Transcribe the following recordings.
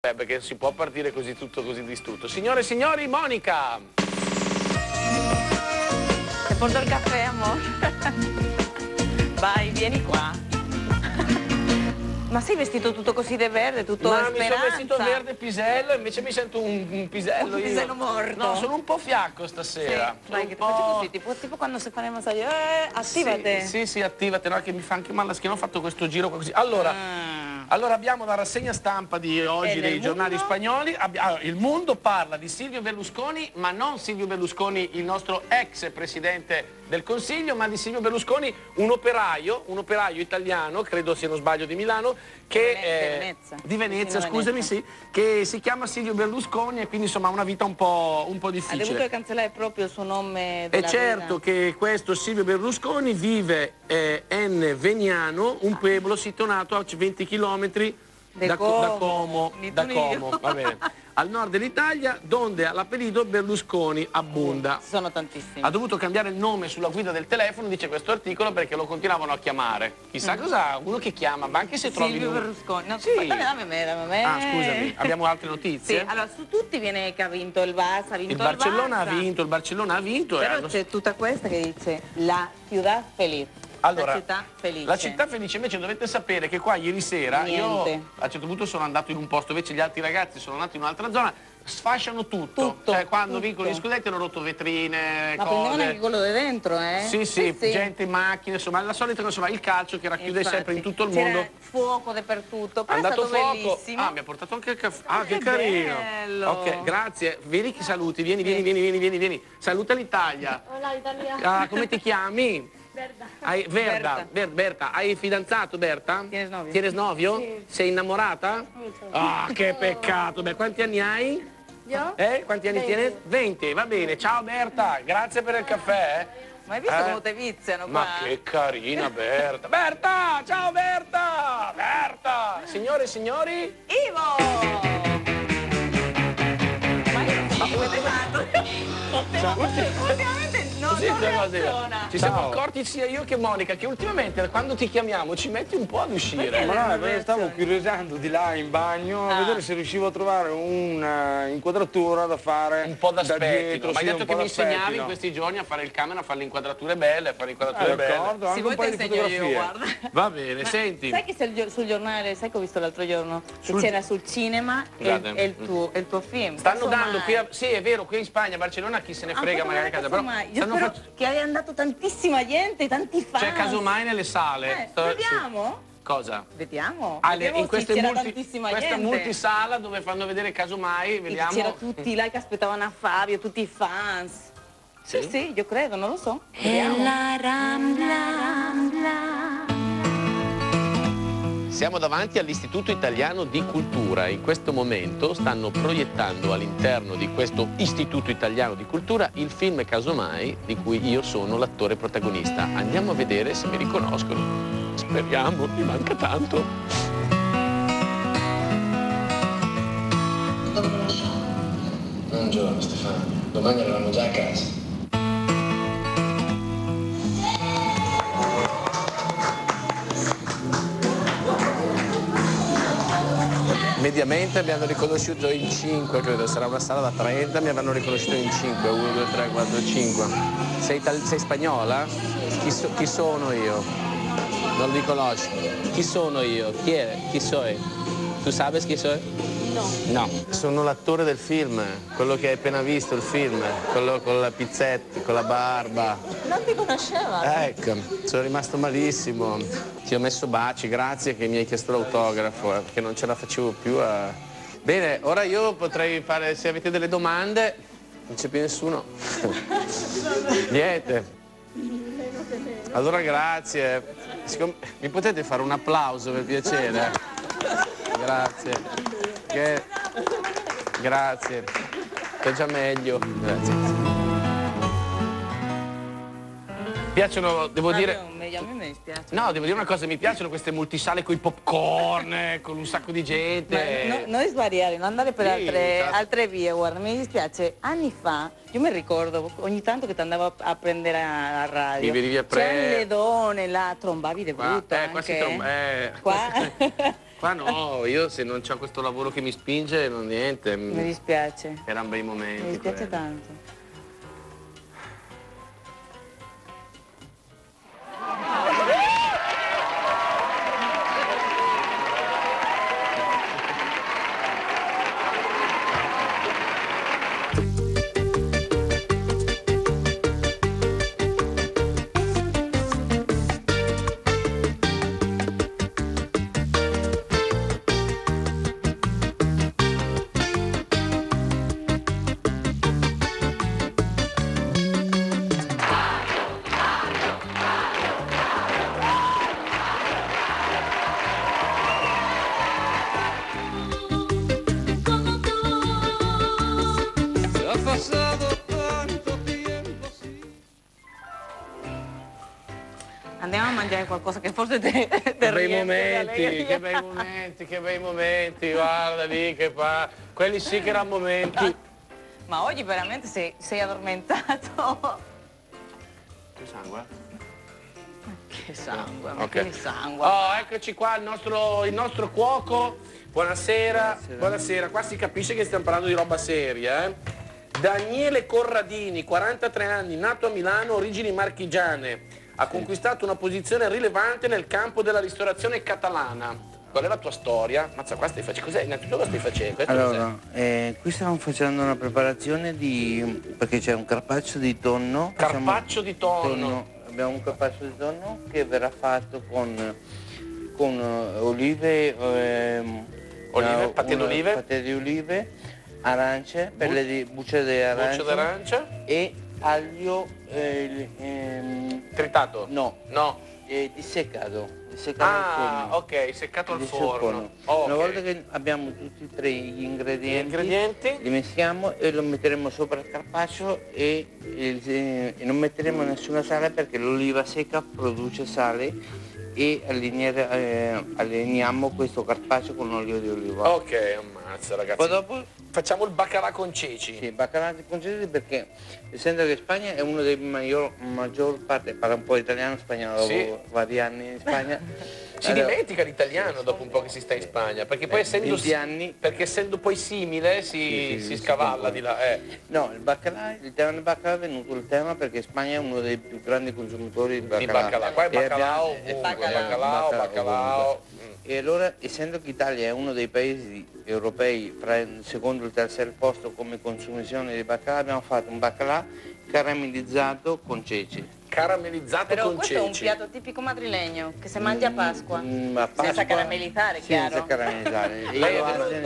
caffè, perché si può partire così tutto così distrutto. Signore e signori, Monica! Ti porto il caffè, amore? Vai, vieni qua. Ma sei vestito tutto così di verde, tutto Ma speranza? mi sono vestito verde pisello, invece mi sento un pisello io. Un pisello morto. No, sono un po' fiacco stasera. Sì. Dai, che ti faccio così, tipo quando si fa il massaggio. Attivate. Sì, attivate, no, che mi fa anche male la schiena, ho fatto questo giro qua così. Allora abbiamo la rassegna stampa di oggi dei giornali spagnoli. Il Mondo parla di Silvio Berlusconi, ma non Silvio Berlusconi, il nostro ex presidente del Consiglio, ma di Silvio Berlusconi, un operaio italiano, credo se non sbaglio di Milano, che di Venezia, scusami, sì, che si chiama Silvio Berlusconi e quindi insomma ha una vita un po' difficile. Ha dovuto cancellare proprio il suo nome della È certo vita. che questo Silvio Berlusconi vive in Vegnano, un pueblo situato a 20 km da Como, va bene, al nord dell'Italia, dove l'apellido Berlusconi abbonda. Ci sono tantissimi. Ha dovuto cambiare il nome sulla guida del telefono, dice questo articolo, perché lo continuavano a chiamare. Chissà cosa, uno che chiama, ma anche se trovi... Silvio Berlusconi. No, sì. dammi me. Ah, scusami, abbiamo altre notizie? Sì, allora su tutti viene che ha vinto il Barça, ha vinto il Barcellona Barça. il Barcellona ha vinto. Però c'è tutta questa che dice la ciudad feliz. Allora, la città felice. La città felice, invece dovete sapere che qua ieri sera io a un certo punto sono andato in un posto, invece gli altri ragazzi sono andati in un'altra zona, sfasciano tutto. Cioè quando vincono gli scudetti hanno rotto vetrine, ma cose. prendevano anche quello di dentro, eh? Sì, gente in macchine, insomma, la solita, insomma, il calcio che racchiude sempre in tutto il mondo. C'era fuoco dappertutto, però è stato fuoco. bellissimo. Ah, mi ha portato anche il caffè. Ah, che carino. Bello. Ok, grazie. Vieni che saluti, vieni. Saluta l'Italia. Hola Italia. Ah, come ti chiami? Berta. Berta, hai fidanzato Berta? Tienes novio? Sì. Sei innamorata? Ah, che peccato. Beh, quanti anni hai? Io? Quanti anni 20. tienes? 20, va bene. Ciao Berta, grazie per il caffè. Ma hai visto come te viziano qua? Ma che carina Berta. Berta, ciao Berta! Berta! Signore e signori? Ivo! Ma io non so come ti ultimamente non reaziona. Ci siamo accorti sia io che Monica che ultimamente quando ti chiamiamo ci metti un po' ad uscire. Ma no, perché stavo curiosando di là in bagno a vedere se riuscivo a trovare un'inquadratura da fare un po' da dietro. Ma hai detto che mi insegnavi in questi giorni a fare il camera, a fare le inquadrature belle, a fare le inquadrature belle. D'accordo, anche un paio di fotografie. Guarda. Va bene, senti. Sai che sul giornale, sai che ho visto l'altro giorno? Che c'era sul cinema e il tuo film. Stanno dando qui sì, è vero, qui in Spagna, a Barcellona, chi se ne frega magari a casa, però io spero che abbia andato tantissima gente, tanti fan. C'è casomai nelle sale. Vediamo? Cosa? Vediamo. In questa tantissima gente. multisala dove fanno vedere casomai, vediamo. C'era tutti là che aspettavano a Fabio, tutti i fans. Sì, io credo, non lo so. La Rambla. Siamo davanti all'Istituto Italiano di Cultura. In questo momento stanno proiettando all'interno di questo Istituto Italiano di Cultura il film Casomai, di cui io sono l'attore protagonista. Andiamo a vedere se mi riconoscono. Speriamo, mi manca tanto. Buongiorno Stefano, domani eravamo già a casa. Mediamente mi hanno riconosciuto in 5, credo, sarà una sala da 30, mi avranno riconosciuto in 5, 1, 2, 3, 4, 5. Sei spagnola? Chi sono io? Non li conosci. Chi sono io? Chi sono? Tu sai chi sono? No. Sono l'attore del film, quello che hai appena visto, il film, quello con la pizzetta, con la barba. Non ti conosceva? Ecco, sono rimasto malissimo. Ti ho messo baci, grazie che mi hai chiesto l'autografo, perché non ce la facevo più a... Bene, ora io potrei fare, se avete delle domande, non c'è più nessuno. Niente. Allora grazie. Mi potete fare un applauso per piacere? Grazie. Grazie. È già meglio. Grazie. Piacciono, devo dire... A me mi dispiace. No, devo dire una cosa, mi piacciono queste multisale con i popcorn, con un sacco di gente. Non svariare, non andare per altre vie, guarda, mi dispiace. Anni fa, io mi ricordo ogni tanto che ti andavo a prendere a radio. Mi venivi a prendere. C'erano le donne là, trombavi di brutto qua si tromba, Qua? Qua no, io se non c'ho questo lavoro che mi spinge, non niente. Mi dispiace. Erano bei momenti. Mi dispiace quelli. tanto. Andiamo a mangiare qualcosa che forse te Che bei riempie momenti, d'allegria. che bei momenti, che bei momenti, guarda lì che fa. Quelli sì che erano momenti. Ma oggi veramente sei addormentato. Che sangue? Che sangue, Ok. che sangue. Oh, eccoci qua il nostro cuoco. Buonasera. Buonasera. Qua si capisce che stiamo parlando di roba seria, eh? Daniele Corradini, 43 anni, nato a Milano, origini marchigiane. Ha conquistato una posizione rilevante nel campo della ristorazione catalana. Qual è la tua storia? Mazza, qua stai facendo. Cos'è? Innanzitutto cosa stai facendo? Questo Allora, qui stiamo facendo una preparazione perché c'è un carpaccio di tonno. Carpaccio di tonno. Abbiamo un carpaccio di tonno che verrà fatto con olive, patè d'olive. patè di olive, arance, pelle di bucce di arancia. Buccia d'arancia. E aglio Tritato? no, disseccato. Ah, ok, seccato al forno. Oh, Una ok. volta che abbiamo tutti e tre gli ingredienti, Gli li meschiamo e lo metteremo sopra il carpaccio e non metteremo nessuna sale perché l'oliva secca produce sale e allineiamo questo carpaccio con l'olio di oliva. Ok, ammazza ragazzi. Poi dopo facciamo il baccalà con ceci. sì, baccalà con ceci perché essendo che Spagna è uno dei maggior parte, parla un po' italiano, spagnolo, Sì. dopo vari anni in Spagna. Si dimentica l'italiano dopo un po' che si sta in Spagna, perché poi essendo 20 anni. perché essendo poi simile si scavalla di là. No, il tema del baccalà è venuto il tema perché Spagna è uno dei più grandi consumatori di Di baccalà. baccalà. Qua è E baccalà abbiamo- ovunque, baccalà. E allora, essendo che l'Italia è uno dei paesi europei fra il secondo e il terzo posto come consumazione di baccalà, abbiamo fatto un baccalà caramellizzato con ceci. Caramellizzato Però con questo è un ceci. piatto tipico madrilegno che si mangia a Pasqua. A Pasqua Senza caramellizzare, chiaro. Senza caramellizzare. E Lei è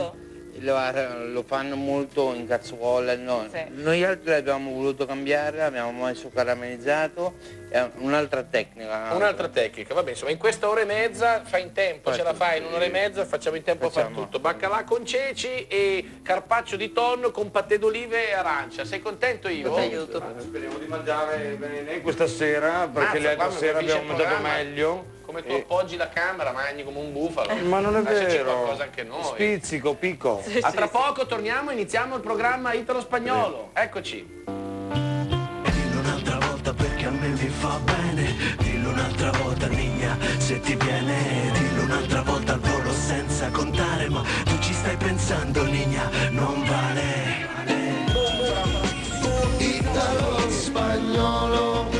lo fanno molto in cazzuola, no. Sì. Noi altri l'abbiamo voluto cambiare, abbiamo messo caramellizzato, è un'altra tecnica. Un'altra tecnica, vabbè, insomma, in questa ora e mezza fai in tempo, ce la fai in un'ora e mezza, facciamo in tempo a fare Facciamo. tutto. Baccalà con ceci e carpaccio di tonno con patè d'olive e arancia. Sei contento, Ivo? Ti aiuto. Speriamo di mangiare bene questa sera perché Mazza, le qua altre mi sere capisce abbiamo il mangiato programma. meglio. Come tu appoggi la camera, mangi come un bufalo. Ma non è Lasciaci vero. qualcosa anche noi. Spizzico, picco. A tra poco torniamo e iniziamo il programma italo-spagnolo. Eccoci. Dillo un'altra volta perché a me mi fa bene. Dillo un'altra volta Nigna se ti viene. Dillo un'altra volta al volo senza contare. Ma tu ci stai pensando Nigna, non vale. Italo spagnolo.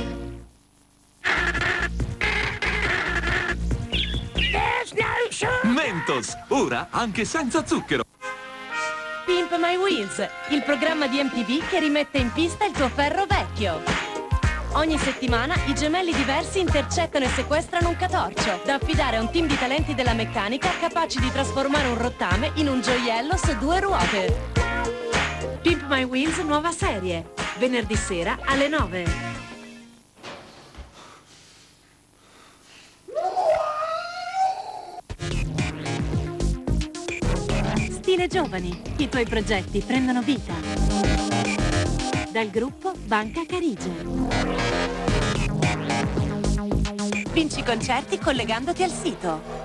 Mentos, ora anche senza zucchero. Pimp My Wheels, il programma di MTV che rimette in pista il tuo ferro vecchio. Ogni settimana i gemelli diversi intercettano e sequestrano un catorcio, da affidare a un team di talenti della meccanica capaci di trasformare un rottame in un gioiello su 2 ruote. Pimp My Wheels nuova serie, venerdì sera alle 9. Stile Giovani, i tuoi progetti prendono vita. Dal gruppo Banca Carige. Vinci concerti collegandoti al sito.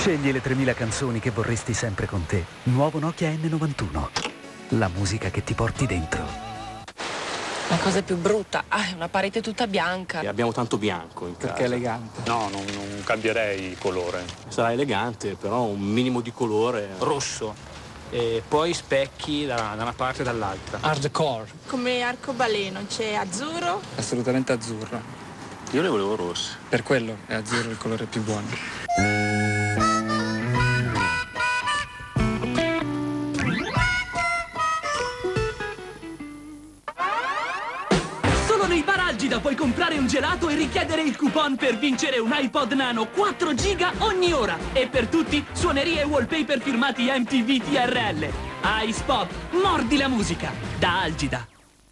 Scegli le 3000 canzoni che vorresti sempre con te. Nuovo Nokia N91. La musica che ti porti dentro. La cosa più brutta, è una parete tutta bianca. E abbiamo tanto bianco in casa. Perché è elegante. No, non cambierei il colore. Sarà elegante, però un minimo di colore. Rosso. E poi specchi da una parte e dall'altra. Hardcore. Come arcobaleno, c'è azzurro? Assolutamente azzurro. Io le volevo rosse. Per quello è azzurro il colore più buono. Solo nei bar Algida puoi comprare un gelato e richiedere il coupon per vincere un iPod Nano 4 giga ogni ora. E per tutti, suonerie e wallpaper firmati MTV TRL. iSpot, mordi la musica, da Algida.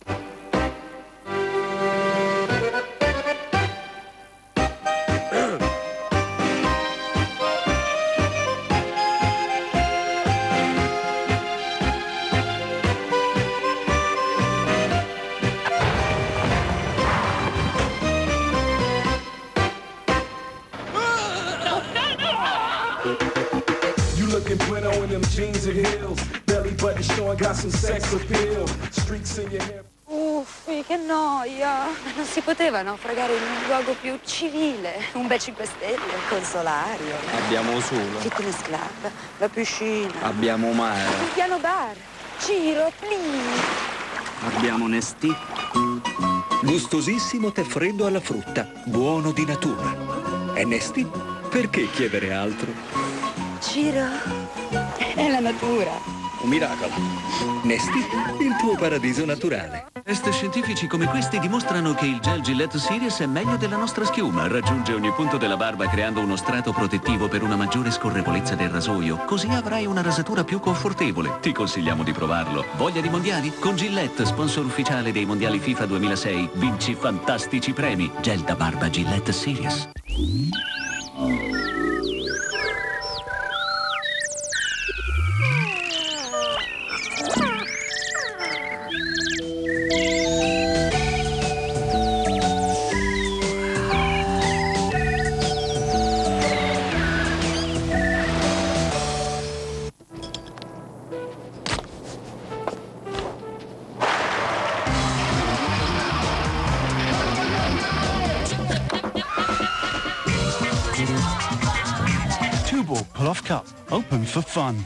Uffi, che noia! Non si poteva naufragare in un luogo più civile? Un bel 5 stelle, consolario. Abbiamo solo. Fitness club, la piscina. Abbiamo mare. Il piano bar. Ciro, please. Abbiamo Nestì. Gustosissimo tè freddo alla frutta, buono di natura. E Nestì? Perché chiedere altro? Ciro, è la natura. Un miracolo. Nestì, il tuo paradiso naturale. Test scientifici come questi dimostrano che il gel Gillette Series è meglio della nostra schiuma. Raggiunge ogni punto della barba creando uno strato protettivo per una maggiore scorrevolezza del rasoio. Così avrai una rasatura più confortevole. Ti consigliamo di provarlo. Voglia di mondiali? Con Gillette, sponsor ufficiale dei mondiali FIFA 2006, vinci fantastici premi. Gel da barba Gillette Series. Two-ball pull-off cup, open for fun.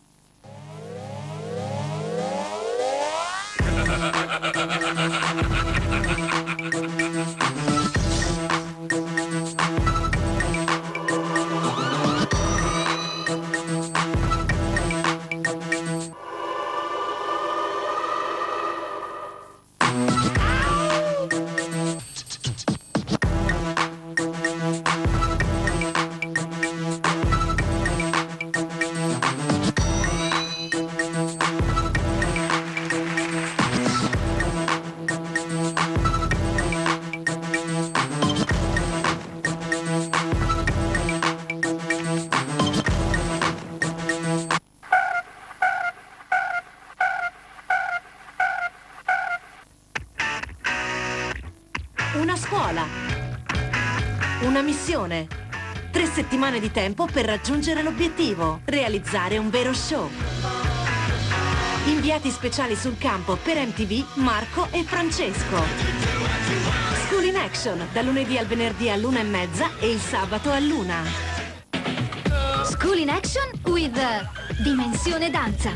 Una scuola. Una missione. 3 settimane di tempo per raggiungere l'obiettivo. Realizzare un vero show. Inviati speciali sul campo per MTV, Marco e Francesco. School in Action, da lunedì al venerdì all'1:30 e il sabato all'1. School in Action with Dimensione Danza.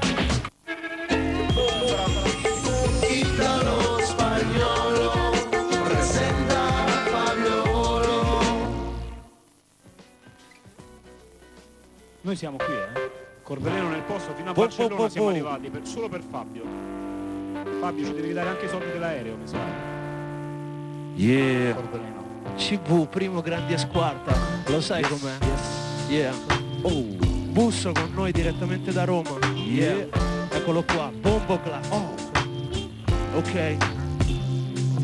Noi siamo qui, Corveleno nel posto, fino a Barcellona siamo arrivati, solo per Fabio. Fabio, ci devi dare anche i soldi dell'aereo, mi sa. Yeah. CV, primo grande squarta. Lo sai com'è? Yeah. Oh. Busso con noi direttamente da Roma. Yeah. Eccolo qua, Bombo Class. Oh. Ok.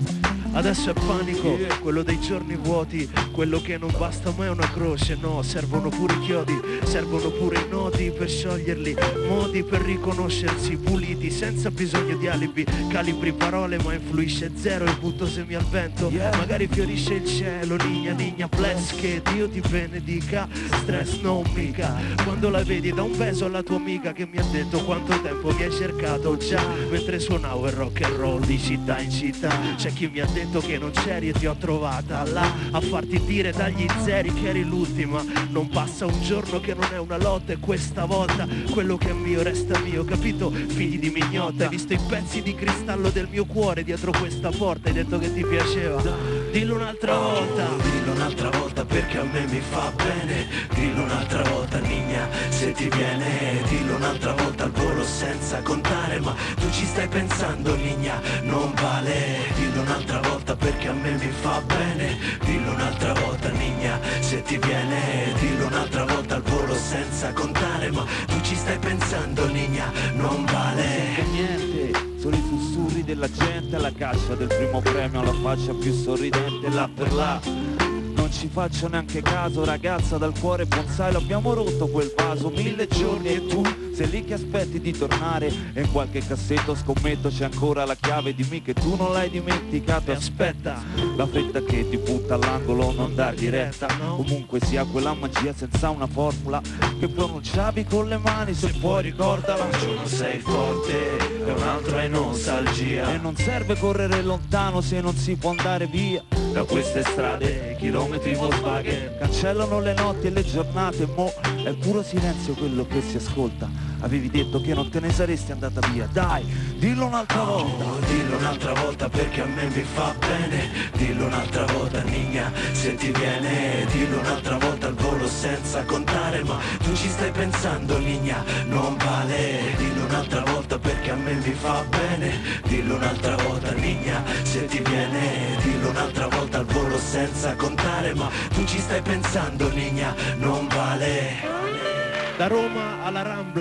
Adesso è panico, quello dei giorni vuoti, quello che non basta mai è una croce, no, servono pure i chiodi, servono pure i nodi per scioglierli, modi per riconoscersi puliti, senza bisogno di alibi, calibri parole ma influisce zero e butto semi al vento, magari fiorisce il cielo, nigna, bless, che Dio ti benedica, stress non mica, quando la vedi da un beso alla tua amica che mi ha detto quanto tempo mi hai cercato già, mentre suonavo il rock and roll di città in città, c'è chi mi ha detto che non c'eri e ti ho trovata là a farti dire dagli zeri che eri l'ultima, non passa un giorno che non è una lotta e questa volta quello che è mio resta mio, capito? Figli di mignotta, hai visto i pezzi di cristallo del mio cuore dietro questa porta, hai detto che ti piaceva, dillo un'altra volta, dillo un'altra volta perché a me mi fa bene, dillo un'altra volta nigna se ti viene, dillo un'altra volta al volo senza contare, ma tu ci stai pensando nigna, non vale, dillo un'altra volta perché a me mi fa bene, dillo un'altra volta nigna se ti viene, dillo un'altra volta al volo senza contare, ma tu ci stai pensando nigna, non vale. Niente, solo i sussurri della gente alla caccia del primo premio, alla faccia più sorridente là per là. Non ci faccio neanche caso, ragazza dal cuore bonsai, l'abbiamo rotto quel vaso, 1000 giorni e tu sei lì che aspetti di tornare e in qualche cassetto scommetto c'è ancora la chiave, dimmi che tu non l'hai dimenticato, aspetta, la fretta che ti butta all'angolo, non dargli retta, comunque sia quella magia senza una formula che pronunciavi con le mani, se puoi ricordala, un giorno sei forte e un altro è nostalgia, e non serve correre lontano se non si può andare via da queste strade, chilometri Volkswagen cancellano le notti e le giornate, mo è puro silenzio quello che si ascolta, avevi detto che non te ne saresti andata via, dai, dillo un'altra volta, dillo un'altra volta perché a me mi fa bene, dillo un'altra volta nigna se ti viene, dillo un'altra volta al volo senza contare, ma tu ci stai pensando nigna, non vale, dillo un'altra volta perché a me mi fa bene, dillo un'altra volta nigna se ti viene, dillo un'altra volta al volo senza contare, ma tu ci stai pensando nigna, non vale. Da Roma alla Rambla,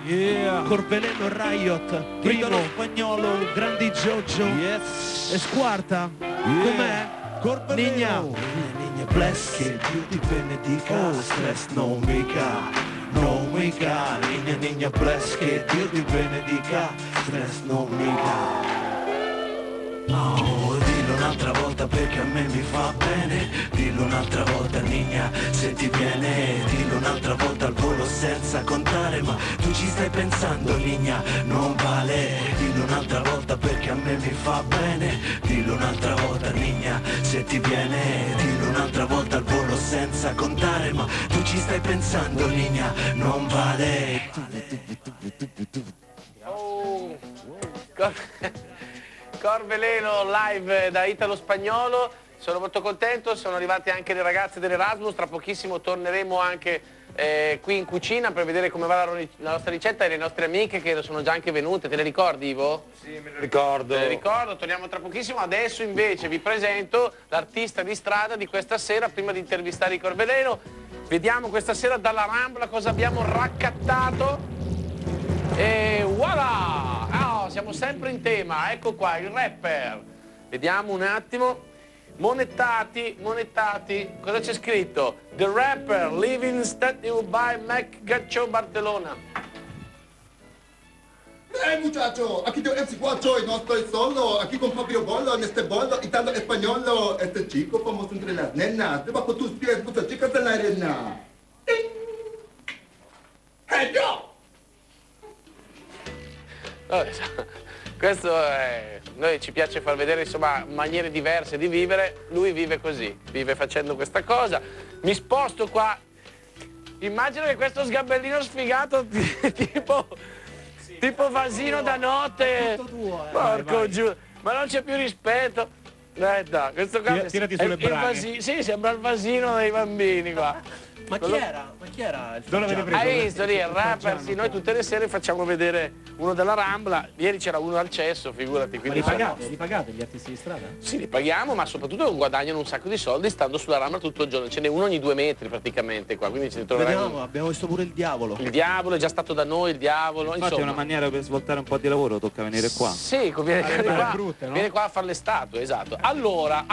Corveleno Riot, Primo, Spagnolo, Grandi Giorgio, e Squarta, com'è? Nigna, bless che Dio ti benedica, stress non mica, nigna, bless che Dio ti benedica, stress non mica. Oh, dillo un'altra volta perché a me mi fa bene, dillo un'altra volta nigna se ti viene, dillo un'altra volta al volo senza contare, ma tu ci stai pensando nigna, non vale, dillo un'altra volta perché a me mi fa bene, dillo un'altra volta nigna se ti viene, dillo un'altra volta al volo senza contare, ma tu ci stai pensando nigna, non vale. Corveleno live da Italo Spagnolo, sono molto contento, sono arrivati anche le ragazze dell'Erasmus, tra pochissimo torneremo anche qui in cucina per vedere come va la nostra ricetta e le nostre amiche che sono già anche venute, te le ricordi Ivo? Sì, me le ricordo. Te le ricordo, torniamo tra pochissimo, adesso invece vi presento l'artista di strada di questa sera, prima di intervistare i Corveleno, vediamo questa sera dalla Rambla cosa abbiamo raccattato. E voilà! Oh, siamo sempre in tema, ecco qua, il rapper. Vediamo un attimo. Monettati, cosa c'è scritto? The rapper living statue by Mac Gaccio Barcelona. Muchacho, aquí yo MC4 y no estoy solo, aquí con Fabio Bolo en este bolo, italo españolo, este chico famoso entre las nenas, debajo tus pies, muchas chicas de la arena. Hey, yo! Questo è, noi ci piace far vedere insomma maniere diverse di vivere, lui vive così, vive facendo questa cosa. Mi sposto qua, immagino che questo sgabellino sfigato tipo vasino da notte, porco giù, ma non c'è più rispetto. Dai, questo qua tirati sulle braghe. sì, sembra il vasino dei bambini qua. Ma chi era il Dove l'avete preso? Hai visto lì il rapper? Sì, noi tutte le sere facciamo vedere uno della Rambla. Ieri c'era uno al cesso, figurati. Ma li pagate gli artisti di strada? Sì, li paghiamo, ma soprattutto guadagnano un sacco di soldi stando sulla Rambla tutto il giorno. Ce n'è uno ogni 2 metri praticamente qua, quindi ci ritroverai. Vediamo, abbiamo visto pure il diavolo. Il diavolo è già stato da noi, il diavolo. Infatti insomma. è una maniera per svoltare un po' di lavoro, tocca venire qua. Sì, viene qua a fare le statue, esatto. Allora.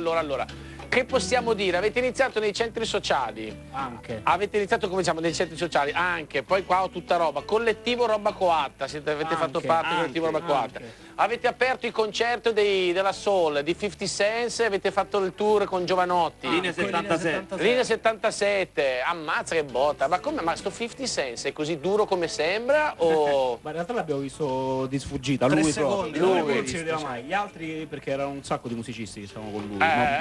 Che possiamo dire? Avete iniziato nei centri sociali? Anche. Avete iniziato, come diciamo, nei centri sociali? Anche. Poi qua ho tutta roba. Collettivo Roba Coatta, avete fatto parte del collettivo Roba Coatta. Avete aperto i concerti della Soul, di 50 Cent, avete fatto il tour con Giovanotti. Linea 77. Linea 77. Ammazza che botta. Ma come? Ma sto 50 Cent è così duro come sembra o... Ma in realtà l'abbiamo visto di sfuggita, 3 lui secondi, proprio. lui non si vedeva mai. Gli altri perché erano un sacco di musicisti che stavano con lui.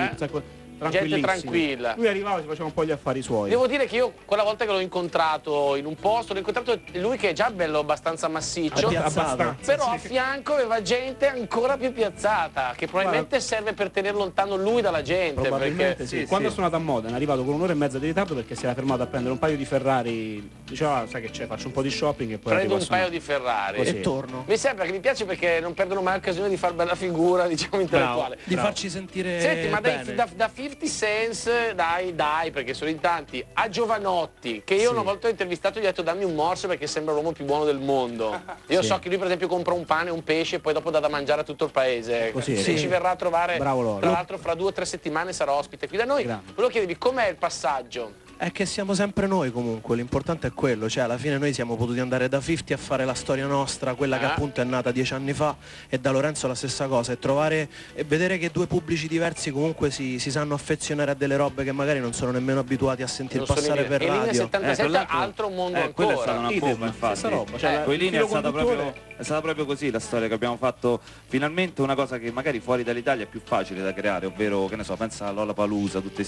Gente tranquilla. Lui arrivava e si faceva un po' gli affari suoi. Devo dire che io quella volta che l'ho incontrato in un posto, l'ho incontrato lui che è già bello abbastanza massiccio, però a fianco aveva gente ancora più piazzata, che probabilmente serve per tenere lontano lui dalla gente. Probabilmente perché... sì. Quando è suonato a Modena è arrivato con un'ora e mezza di ritardo perché si era fermato a prendere un paio di Ferrari, diceva sai che c'è, faccio un po' di shopping e poi prendo un paio di Ferrari così. E torno. Mi sembra che mi piace perché non perdono mai l'occasione di far bella figura, diciamo, intellettuale. Di farci sentire Senti, ma bene. da 50 Cent, dai, perché sono in tanti, a Giovanotti, che io una volta ho intervistato e gli ho detto dammi un morso perché sembra l'uomo più buono del mondo. Io so che lui per esempio compra un pane e un pesce e poi dopo dà da mangiare a tutto il paese. Così Se ci verrà a trovare, tra Bravo l'altro fra 2 o 3 settimane sarà ospite qui da noi. Volevo chiedervi com'è il passaggio? È che siamo sempre noi comunque, l'importante è quello, cioè alla fine noi siamo potuti andare da 50 a fare la storia nostra, quella che appunto è nata 10 anni fa, e da Lorenzo la stessa cosa, e trovare e vedere che due pubblici diversi comunque si sanno affezionare a delle robe che magari non sono nemmeno abituati a sentire passare per e radio. Linea 77 altro mondo ancora. Quella è stata una bomba, infatti. Roba, cioè, Con Linea è stata proprio così la storia che abbiamo fatto, finalmente una cosa che magari fuori dall'Italia è più facile da creare, ovvero, che ne so, pensa a Lollapalooza, tutti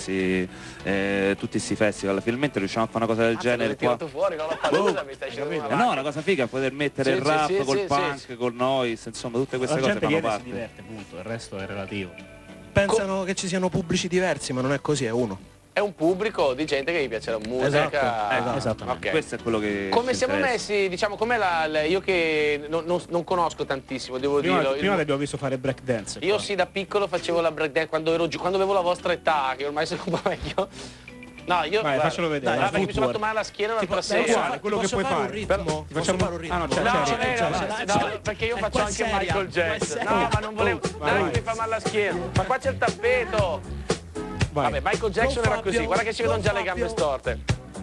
questi festival, finalmente riusciamo a fare una cosa del genere qua. Fuori, Lollapalooza, mi stai dicendo no, una cosa figa, poter mettere il rap col punk, col noise, insomma tutte queste cose fanno parte. Si diverte, punto, il resto è relativo. Pensano che ci siano pubblici diversi, ma non è così, è uno. È un pubblico di gente che gli piace la musica. Esatto. Okay. Questo è quello che come siamo messi, diciamo, com'è io che non conosco tantissimo, devo dirlo. Prima l'abbiamo visto fare break dance. Io sì, da piccolo facevo la break dance quando avevo la vostra età, che ormai sono un po' vecchio. No, io faccelo vedere. Perché mi sono fatto male alla schiena l'altra sera. Quello che puoi fare. Facciamo fare un ritmo. No, perché io faccio anche Michael Jackson. No, ma non volevo. Dai, mi fa male la schiena. Ma qua c'è il tappeto. Vabbè, Michael Jackson era così, guarda che ci vedono già le gambe storte.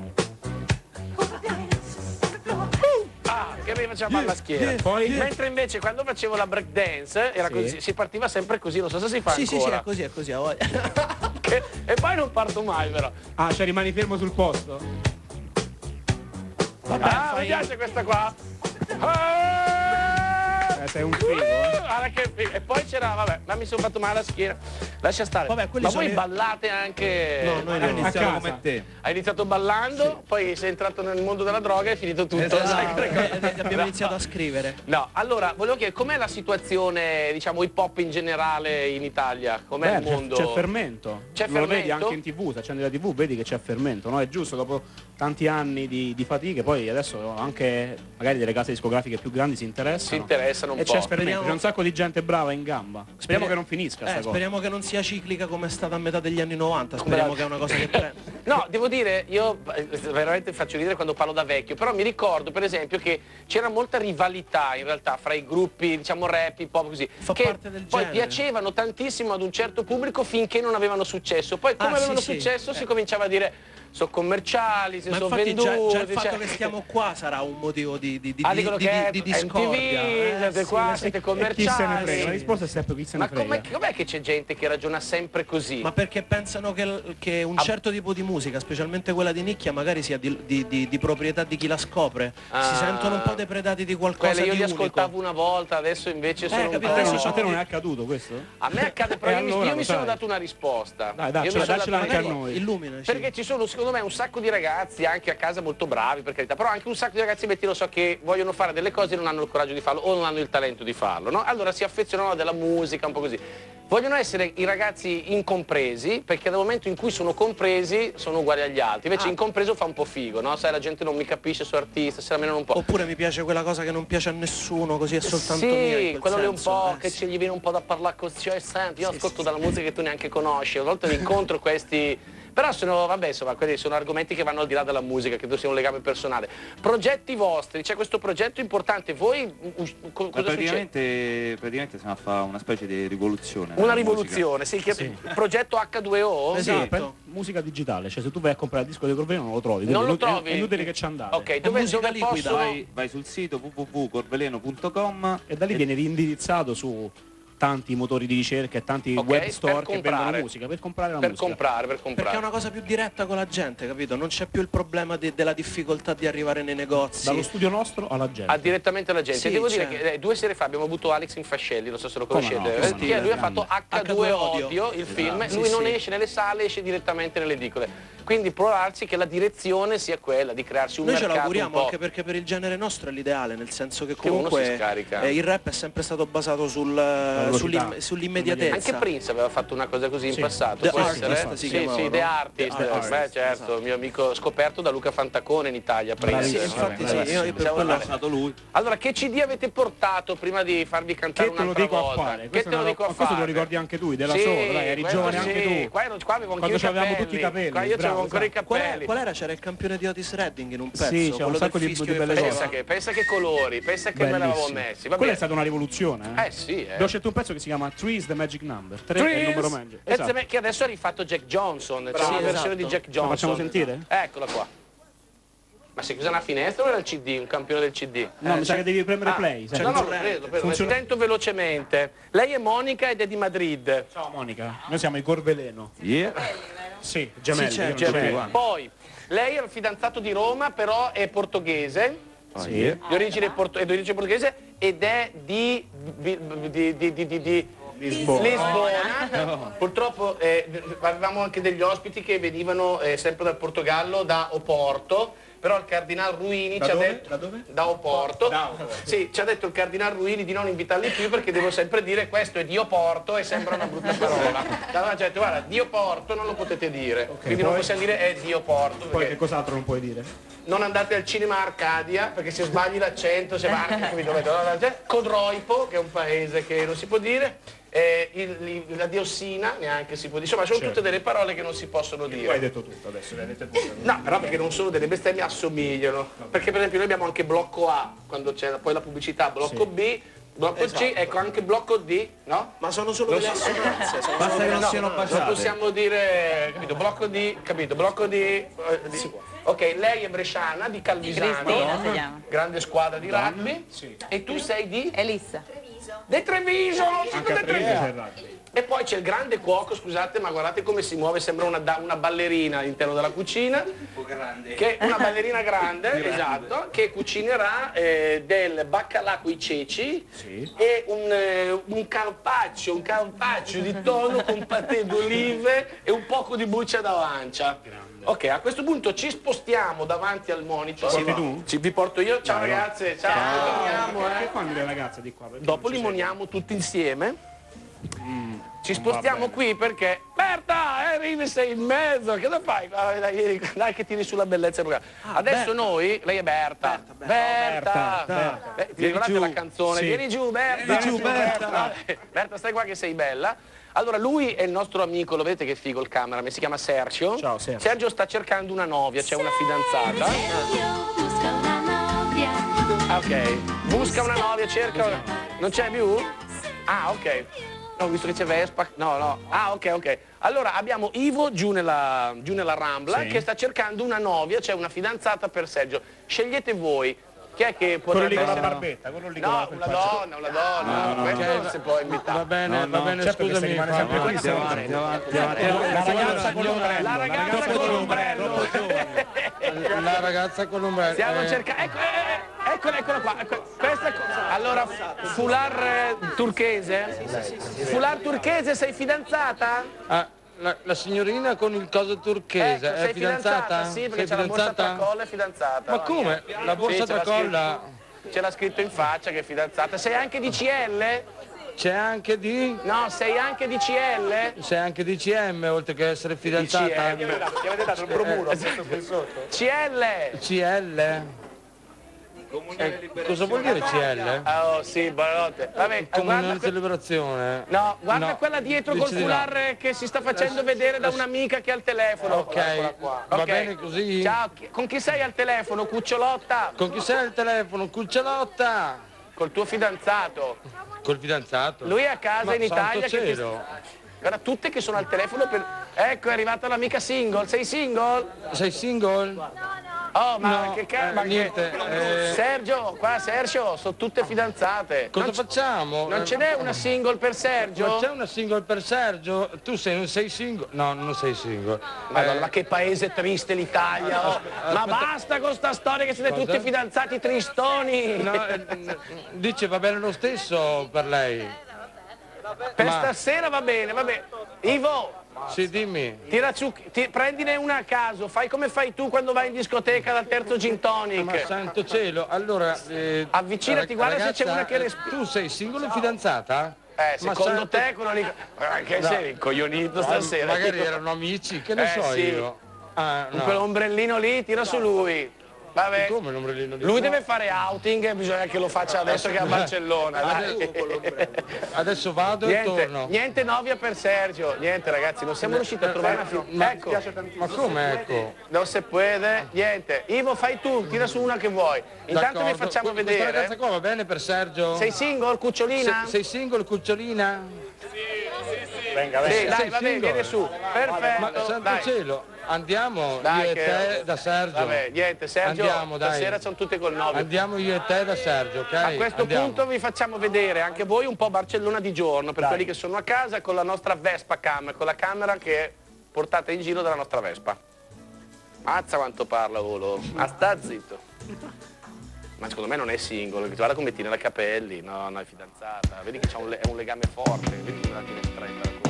Che mi faceva male la schiena. Mentre invece quando facevo la break dance era così, si partiva sempre così, non so se si fa ancora. Sì, è così, a voglia. E poi non parto mai però. Cioè rimani fermo sul posto? Vabbè, mi piace questa qua. Sei un figo, E poi c'era, vabbè, ma mi sono fatto male alla schiena. Lascia stare. Vabbè, ma voi ballate anche? No, noi abbiamo iniziato come te. Hai iniziato ballando, poi sei entrato nel mondo della droga e hai finito tutto. Abbiamo iniziato a scrivere. No, allora, volevo chiedere, com'è la situazione, diciamo, hip hop in generale in Italia? Com'è il mondo? C'è fermento. C'è fermento. Lo vedi anche in TV, se accendi la TV vedi che c'è fermento, no? È giusto, dopo tanti anni di fatiche, poi adesso anche magari delle case discografiche più grandi si interessano. Un e po'. c'è fermento, c'è un sacco di gente brava in gamba. Speriamo che non finisca sta cosa. Speriamo che non sia ciclica come è stata a metà degli anni 90, speriamo che è una cosa che prende. No, devo dire, io veramente faccio ridere quando parlo da vecchio, però mi ricordo per esempio che c'era molta rivalità in realtà fra i gruppi, diciamo rap, hip hop così, Fa che parte del poi genere. piacevano tantissimo ad un certo pubblico finché non avevano successo. Poi come avevano successo si cominciava a dire sono commerciali, si sono venduti. Già il fatto che stiamo qua sarà un motivo di dicono che è discordia. MTV, qua siete commerciali. Chi se ne frega? La risposta è sempre chi se ne frega. Ma com'è che c'è gente che ragiona sempre così? Ma perché pensano che un certo tipo di musica, specialmente quella di nicchia, magari sia di proprietà di chi la scopre. Si sentono un po' depredati di qualcosa di unico. Io li ascoltavo una volta, adesso invece sono un po'... A te non è accaduto questo? A me accade, però io mi sono dato una risposta. Dai, daccela anche a noi. Illuminaci. Perché ci sono, secondo me, un sacco di ragazzi anche a casa molto bravi, per carità, però anche un sacco di ragazzi, metti, lo so, che vogliono fare delle cose e non hanno il coraggio di farlo o non hanno il talento di farlo, no? Allora si affezionano a della musica, un po' così. Vogliono essere i ragazzi incompresi, perché dal momento in cui sono compresi sono uguali agli altri. Invece incompreso fa un po' figo, no? Sai, la gente non mi capisce, sono artista, se la menano un po'. Oppure mi piace quella cosa che non piace a nessuno, così è soltanto mia. Sì, quello lì un po' che sì. gli viene un po' da parlare così, cioè, senti, io ascolto dalla musica che tu neanche conosci, a volte incontro questi. Però sono, vabbè, insomma, quelli sono argomenti che vanno al di là della musica, credo sia un legame personale. Progetti vostri, c'è questo progetto importante, voi cosa praticamente stiamo a fare una specie di rivoluzione. Una rivoluzione, sì, progetto H2O? Esatto, musica digitale, cioè se tu vai a comprare il disco di Corveleno non lo trovi. Non lo trovi? È inutile che ci andate. Ok, dove posso? Vai sul sito www.corveleno.com e da lì viene rindirizzato su tanti motori di ricerca e tanti web store che vendono musica per comprare la musica. Per comprare. Perché è una cosa più diretta con la gente, capito? Non c'è più il problema della difficoltà di arrivare nei negozi. Dallo studio nostro alla gente. Direttamente alla gente. Sì, Devo dire che 2 sere fa abbiamo avuto Alex Infascelli, non so se lo conoscete. No, lui ha fatto H2 Odio, il film. Lui non esce nelle sale, esce direttamente nelle edicole. Quindi provarsi che la direzione sia quella di crearsi un mercato. Noi ce l'auguriamo anche perché per il genere nostro è l'ideale, nel senso che comunque il rap è sempre stato basato sull'immediatezza. Anche Prince aveva fatto una cosa così in passato, può essere? Sì, The Artist. Beh, certo, mio amico scoperto da Luca Fantacone in Italia, Prince. Infatti sì, io per quello è stato lui. Allora, che CD avete portato prima di farvi cantare un'altra volta? Che te lo dico a fare? Questo te lo ricordi anche tu, della Soul, dai, eri giovane anche tu. Qua avevo anche tutti i capelli. Qua io avevo ancora i capelli. Qual era? C'era il campione di Otis Redding in un pezzo. Sì, c'era un sacco di belle cose. Pensa che colori, pensa che me l'avevamo messi. Quella è stata una rivoluzione. Sì. Ho scelto un pezzo che si chiama Trees the Magic Number. 3 è il numero magico. Esatto. Che adesso ha rifatto Jack Johnson, c'è una versione di Jack Johnson. La facciamo sentire? Eccola qua. Ma si chiusa una finestra o era il CD, un campione del CD? No, mi sa che devi premere play. No, l'ho preso. Tento velocemente. Lei è Monica ed è di Madrid. Ciao Monica, noi siamo i Corveleno. Sì, gemelli. Sì, gemelli. Poi, lei è il fidanzato di Roma, però è portoghese. Di origine portoghese ed è di Lisbona. Purtroppo avevamo anche degli ospiti che venivano sempre dal Portogallo, da Oporto. Però il Cardinal Ruini ci ha detto da Oporto. Sì, ci ha detto il Cardinal Ruini di non invitarli più perché devo sempre dire questo è di Oporto e sembra una brutta parola. Ci ha detto guarda, di Oporto non lo potete dire. Quindi non possiamo dire è di Oporto. Poi che cos'altro non puoi dire? Non andate al cinema Arcadia perché se sbagli l'accento se va Codroipo, che è un paese che non si può dire. La diossina neanche si può dire, insomma sono tutte delle parole che non si possono dire. Tu hai detto tutto adesso, le hai dette tutte. No, però perché non sono delle bestemmie, assomigliano. Perché per esempio noi abbiamo anche blocco A, quando c'è poi la pubblicità, blocco B, blocco C, ecco anche blocco D, no? Ma sono solo delle assonanze. Basta che non siano baciate. Non possiamo dire, capito, blocco D, capito, blocco D. Ok, lei è bresciana, di Calvisano, Cristina si chiama. Grande squadra di rugby. E tu sei di? Elissa. De Treviso, anche a Treviso c'è il rugby. E poi c'è il grande cuoco, scusate, ma guardate come si muove, sembra una ballerina all'interno della cucina. Che una ballerina grande, esatto, che cucinerà del baccalà coi ceci e un carpaccio di tonno con patè d'olive e un poco di buccia d'arancia. Ok, a questo punto ci spostiamo davanti al monitor. Siete tu? Vi porto io, ciao ragazze, ciao. Che fanno le ragazze di qua? Dopo limoniamo tutti insieme. Ci spostiamo qui perché Berta, arrivi, sei in mezzo, che da fai? Dai che tiri sulla bellezza del programma. Adesso noi, lei è Berta. Vi ricordate la canzone? Sì. Vieni giù Berta. Berta, stai qua che sei bella. Allora lui è il nostro amico, lo vedete che figo il cameraman, si chiama Sergio. Ciao Sergio. Sergio sta cercando una novia, c'è una fidanzata. Busca una novia. Ok, busca una novia, cerca. Non c'è più? Ah, ok. No, visto che c'è Vespa. No. Ah, ok. Allora abbiamo Ivo giù nella Rambla che sta cercando una novia, cioè una fidanzata per Sergio. Scegliete voi. Chi è che potrebbe essere? Quello lì con la barbetta, quello lì No, una donna. Questo non si può invitare. Va bene, scusami. La ragazza con l'ombrello. La ragazza con l'ombrello. Stiamo cercando. Eccola qua. Questa allora, foulard turchese? Foulard turchese, sei fidanzata? La signorina con il coso turchese è fidanzata? Sì, perché c'è la borsa tracolla, è fidanzata. Ma come? La borsa tracolla? Ce l'ha scritto in faccia che è fidanzata. Sei anche di CL? C'è anche di? No, sei anche di CL? Sei anche di CM, oltre che essere fidanzata. Ti avete dato il bromuro CL! CL? Cosa vuol dire CL? Oh sì, buonanotte. Vabbè, Comunione di liberazione. No, guarda quella dietro col foulard che si sta facendo vedere da un'amica che ha il telefono. Ok, va bene così? Ciao, con chi sei al telefono, cucciolotta? Con chi sei al telefono, cucciolotta? Col tuo fidanzato. Col fidanzato? Lui è a casa in Italia che guarda, tutte che sono al telefono per... Ecco, è arrivata l'amica single. Sei single? Sei single? Oh, ma no, che cazzo? Niente. Sergio, qua Sergio, sono tutte fidanzate. Cosa facciamo? Non ce n'è una single per Sergio? Non c'è una single per Sergio? Tu non sei single? No, non sei single. Madonna, ma che paese triste l'Italia, oh. Ma basta con sta storia che siete tutti fidanzati tristoni. No, dice va bene lo stesso per lei. Per stasera va bene, vabbè. Ivo! Sì, dimmi. Tira su, prendine una a caso, fai come fai tu quando vai in discoteca dal terzo gin tonic. Ma santo cielo, allora... avvicinati, guarda se c'è una che respira. Tu sei single o fidanzata? Secondo te quello lì... che no. sei incoglionito stasera? Magari erano amici, che ne so sì. io. Ah, no. Quell'ombrellino lì, tira su lui. Vabbè. Come l'ombrellino lì? Lui deve fare outing e bisogna che lo faccia adesso che è a Barcellona. Adesso vado e torno. Niente novia per Sergio. Niente ragazzi, non siamo riusciti a trovare una ecco. Ma come ecco? Non si può, niente. Ivo fai tu, tira su una che vuoi. Intanto vi facciamo vedere. Questa ragazza qua va bene per Sergio? Sei single, cucciolina? Sei single, cucciolina? Venga, sì, dai, va bene, vieni su. Perfetto. Ma santo cielo. Andiamo dai, io e te da Sergio. Vabbè, niente, Sergio, andiamo, stasera sono tutte col 9. Andiamo io e te da Sergio, ok? A questo punto vi facciamo vedere anche voi un po' Barcellona di giorno, per quelli che sono a casa, con la nostra Vespa Cam, con la camera che portate in giro dalla nostra Vespa. Mazza quanto parla, volo. Ma sta zitto. Ma secondo me non è single, guarda come tiene i capelli, no, è fidanzata. Vedi che è un legame forte, vedi come la tiene stretta la cosa.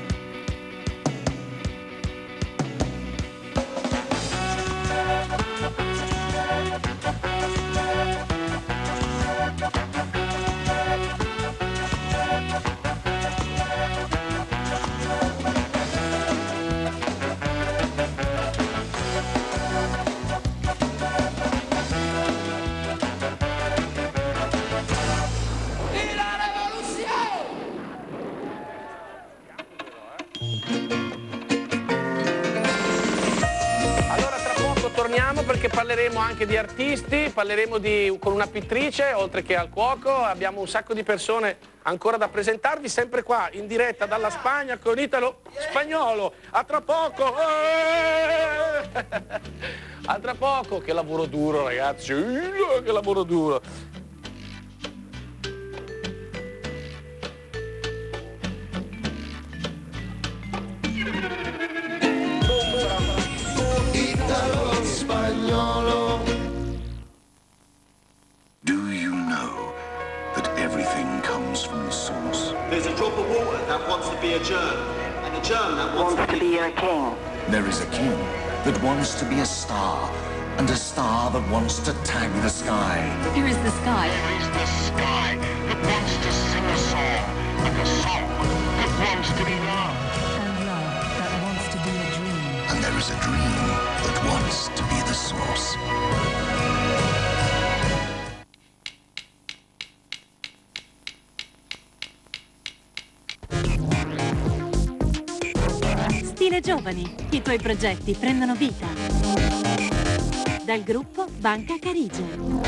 Torniamo perché parleremo anche di artisti, parleremo con una pittrice, oltre che al cuoco, abbiamo un sacco di persone ancora da presentarvi, sempre qua in diretta dalla Spagna con Italo Spagnolo. A tra poco! A tra poco, che lavoro duro ragazzi, che lavoro duro. Do you know that everything comes from the source? There's a drop of water that wants to be a germ, and a germ that wants to be a king. There is a king that wants to be a star, and a star that wants to tag the sky. Here is the sky. There is the sky that wants to sing a song, and a song that wants to be love. And love that wants to be a dream. And there is a dream that wants to be the source. Stile Giovani, i tuoi progetti prendono vita. Dal gruppo Banca Carige.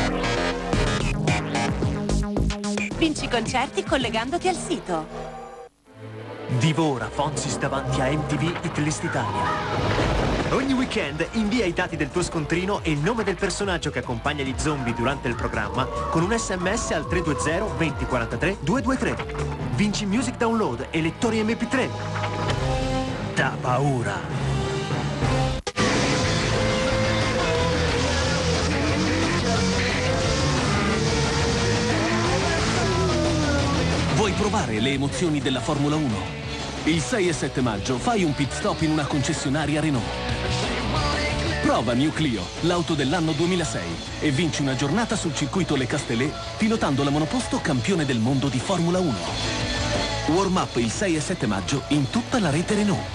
Vinci concerti collegandoti al sito. Divora Fonsis davanti a MTV Hitlist Italia. Ogni weekend invia i dati del tuo scontrino e il nome del personaggio che accompagna gli zombie durante il programma con un SMS al 320 2043 223. Vinci music download e lettori MP3. Da paura. Vuoi provare le emozioni della Formula 1? Il 6 e 7 maggio fai un pit stop in una concessionaria Renault. Prova New Clio, l'auto dell'anno 2006 e vinci una giornata sul circuito Le Castellet pilotando la monoposto campione del mondo di Formula 1. Warm up il 6 e 7 maggio in tutta la rete Renault.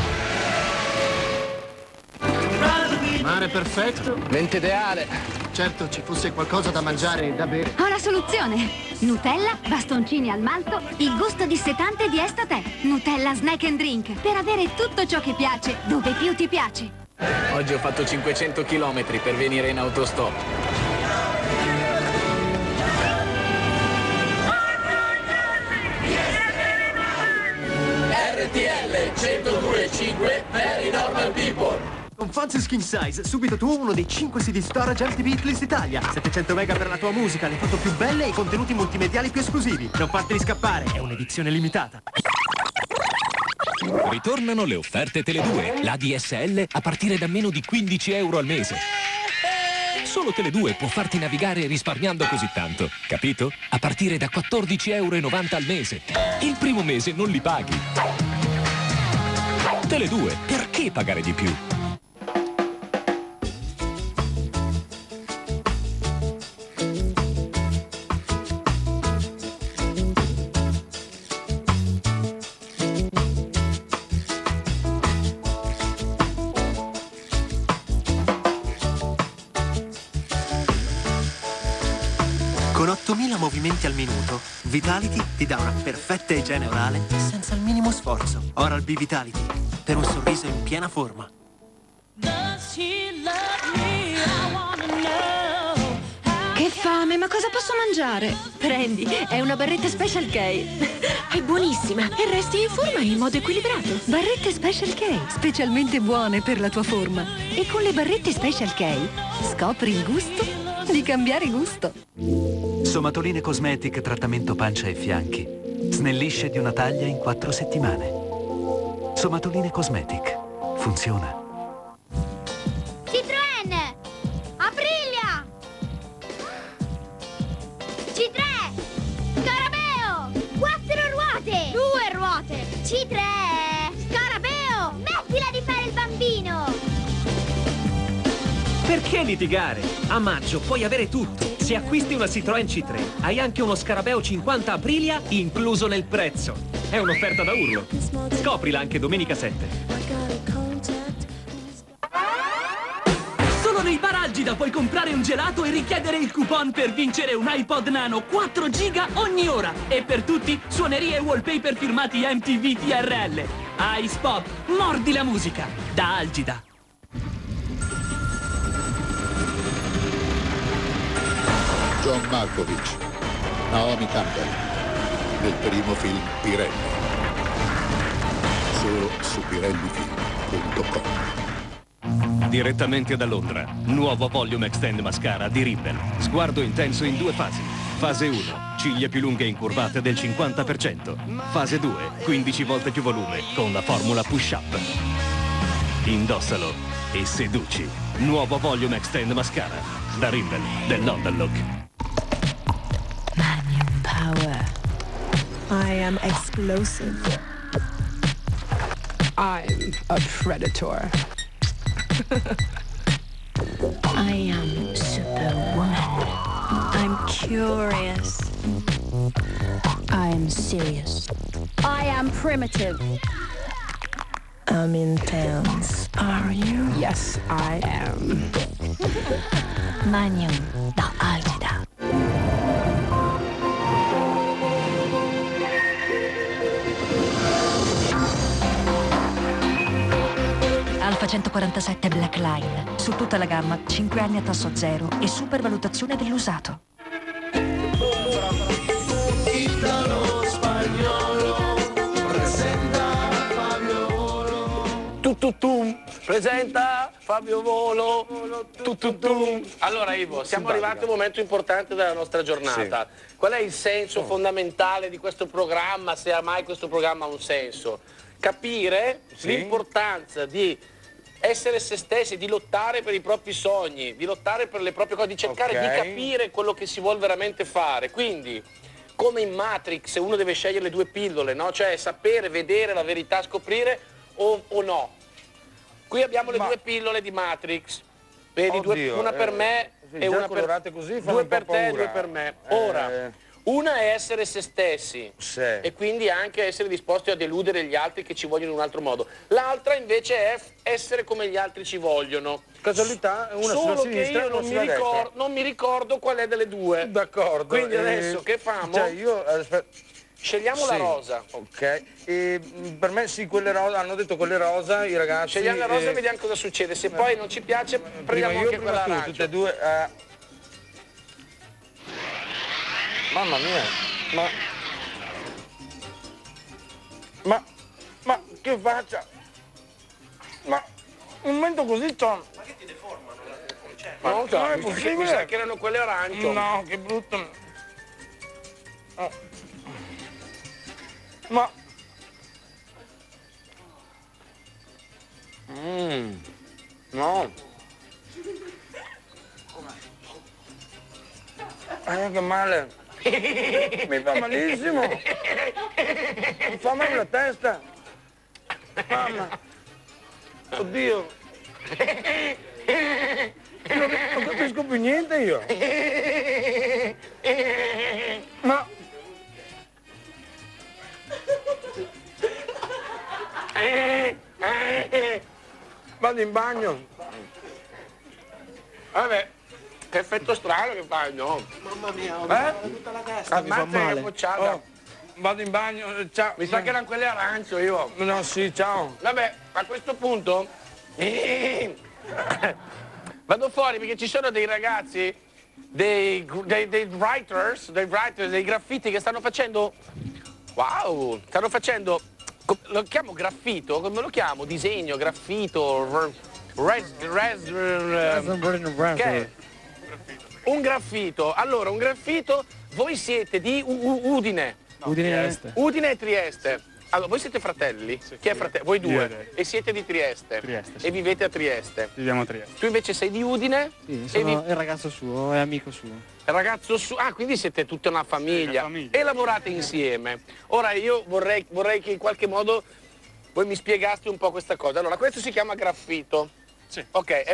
Mare perfetto, mente ideale. Certo ci fosse qualcosa da mangiare e da bere. Ho la soluzione. Nutella, bastoncini al malto, il gusto dissetante di Estatè. Nutella Snack and Drink, per avere tutto ciò che piace, dove più ti piace. Oggi ho fatto 500 km per venire in autostop. RTL 102.5 Very Normal People. Con Fonzi Skin Size, subito tu uno dei 5 CD storage MTV List Italia. 700 mega per la tua musica, le foto più belle e i contenuti multimediali più esclusivi. Non farteli scappare, è un'edizione limitata. Ritornano le offerte Tele2, la DSL a partire da meno di 15 euro al mese. Solo Tele2 può farti navigare risparmiando così tanto, capito? A partire da 14,90 euro al mese. Il primo mese non li paghi. Tele2, perché pagare di più? Con 8.000 movimenti al minuto, Vitality ti dà una perfetta igiene orale senza il minimo sforzo. Oral B Vitality, per un sorriso in piena forma. Che fame, ma cosa posso mangiare? Prendi, è una barretta Special K. È buonissima e resti in forma in modo equilibrato. Barrette Special K, specialmente buone per la tua forma. E con le barrette Special K scopri il gusto di cambiare gusto. Somatoline Cosmetic trattamento pancia e fianchi. Snellisce di una taglia in 4 settimane. Somatoline Cosmetic. Funziona. Citroën! Aprilia! C3! Scarabeo! 4 ruote! 2 ruote! C3! Scarabeo! Mettila di fare il bambino! Perché litigare? A maggio puoi avere tutto. Se acquisti una Citroën C3, hai anche uno Scarabeo 50 Aprilia incluso nel prezzo. È un'offerta da urlo. Scoprila anche domenica 7. Solo nei Baralgida puoi comprare un gelato e richiedere il coupon per vincere un iPod Nano 4 giga ogni ora. E per tutti, suonerie e wallpaper firmati MTV TRL. Ice Pop, mordi la musica. Da Algida. John Malkovich, Naomi Campbell, del primo film Pirelli. Solo su pirellifilm.com. Direttamente da Londra, nuovo Volume Extend Mascara di Rimmel. Sguardo intenso in 2 fasi. Fase 1, ciglia più lunghe e incurvate del 50%. Fase 2, 15 volte più volume con la formula Push Up. Indossalo e seduci. Nuovo Volume Extend Mascara da Rimmel del London Look. Power. I am explosive. I'm a predator. I am Superwoman. I'm curious. I'm serious. I am primitive. I'm intense. Are you? Yes, I am. Magnum da Algida. Alfa 147 Black Line. Su tutta la gamma, 5 anni a tasso zero e supervalutazione dell'usato. Italo spagnolo presenta Fabio Volo. Tututum, presenta Fabio Volo. Tututum. Allora Ivo, siamo arrivati a un momento importante della nostra giornata. Sì. Qual è il senso fondamentale di questo programma, se mai questo programma ha un senso? Capire l'importanza di essere se stessi, di lottare per i propri sogni, di lottare per le proprie cose, di cercare di capire quello che si vuole veramente fare. Quindi, come in Matrix, uno deve scegliere le 2 pillole, no? Cioè sapere, vedere la verità, scoprire o no. Qui abbiamo le 2 pillole di Matrix. Vedi, una per me e una per così, due per te e due per me. Ora, una è essere se stessi e quindi anche essere disposti a deludere gli altri che ci vogliono in un altro modo. L'altra invece è essere come gli altri ci vogliono. Casualità, una solo sulla che sinistra, io non mi ricordo qual è delle due. D'accordo. Quindi adesso che famo? Cioè io scegliamo la rosa. Ok. E per me sì, quelle rosa, hanno detto quelle rosa i ragazzi. Scegliamo la rosa e vediamo cosa succede. Se poi non ci piace prendiamo anche quella arancia. Tutte e due. Mamma mia. Ma che faccia? Ma un momento così c'ho. Ma che ti deformano? Ma non so, mi sa che erano quelle arancio. No, che brutto. Ma no. Che male. Mi fa malissimo. Mi fa male la testa. Mamma. Oddio. Non capisco più niente io. Ma vado in bagno. Vabbè, che effetto strano che fai, no? Mamma mia, tutta la testa, mi fa male. Vado in bagno, ciao. Mi sa che erano quelle arancio io. No, sì, ciao. Vabbè, a questo punto vado fuori perché ci sono dei ragazzi, dei writers, dei graffiti che stanno facendo, wow, stanno facendo, lo chiamo graffito, come lo chiamo? Disegno, graffito, un graffito. Allora, un graffito, voi siete di Udine. Udine e Trieste. Allora, voi siete fratelli? Sì, chi è fratello? Voi due. E siete di Trieste? Trieste, sì. E vivete a Trieste? Viviamo a Trieste. Tu invece sei di Udine? Sì, sono il ragazzo suo, è amico suo. Il ragazzo suo? Ah, quindi siete tutta una famiglia. E lavorate insieme. Ora io vorrei che in qualche modo voi mi spiegaste un po' questa cosa. Allora, questo si chiama graffito. Sì. Ok, è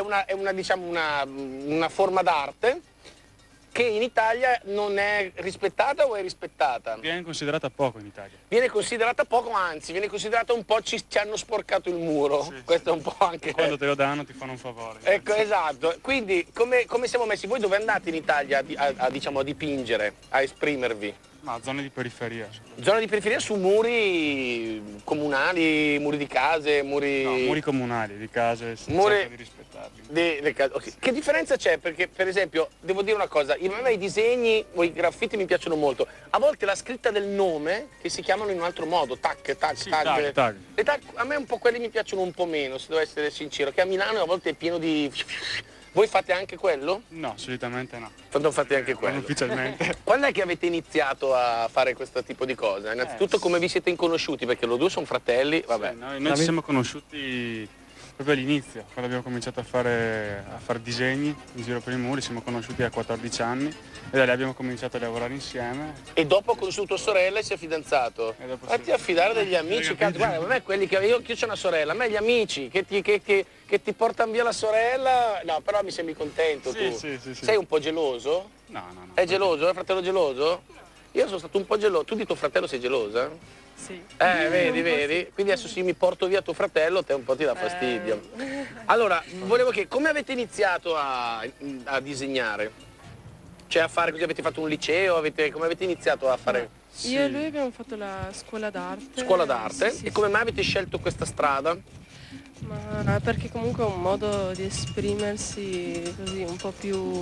una forma d'arte che in Italia non è rispettata o è rispettata? Viene considerata poco in Italia. Viene considerata poco, anzi, viene considerata un po' ci hanno sporcato il muro. Sì, questo è un po' anche... Quando te lo danno ti fanno un favore. Ecco, esatto. Quindi come siamo messi? Voi dove andate in Italia a dipingere, a esprimervi? Ma zone di periferia. Zone di periferia su muri comunali, muri di case, muri... No, muri comunali, di case, cerca di rispettarli. Okay. Che differenza c'è? Perché, per esempio, devo dire una cosa, a me i disegni o i graffiti mi piacciono molto. A volte la scritta del nome, che si chiamano in un altro modo, tag. Le tag, a me un po' quelli mi piacciono un po' meno, se devo essere sincero, che a Milano a volte è pieno di... Voi fate anche quello? No, solitamente no. Non fate anche quello? Non ufficialmente. Quando è che avete iniziato a fare questo tipo di cosa? Innanzitutto come vi siete inconosciuti? Perché loro due sono fratelli, vabbè. Sì, noi ci siamo conosciuti proprio all'inizio, quando abbiamo cominciato a fare disegni in giro per i muri, siamo conosciuti a 14 anni e da lì abbiamo cominciato a lavorare insieme. E dopo ha conosciuto tua sorella e si è fidanzato? Fatti affidare degli amici, guarda, a me quelli che io ho una sorella, a me gli amici che ti portano via la sorella, no, però mi sembri contento tu. Sì. Sei un po' geloso? No. È geloso? È fratello geloso? Io sono stato un po' geloso. Tu di tuo fratello sei gelosa? Sì. Vedi? Quindi adesso se mi porto via tuo fratello, te un po' ti dà fastidio. Allora, volevo chiedere, come avete iniziato a disegnare? Cioè a fare così, avete fatto un liceo? Come avete iniziato a fare? Io e lui abbiamo fatto la scuola d'arte. Scuola d'arte? Sì, e come mai avete scelto questa strada? Ma perché comunque è un modo di esprimersi così un po' più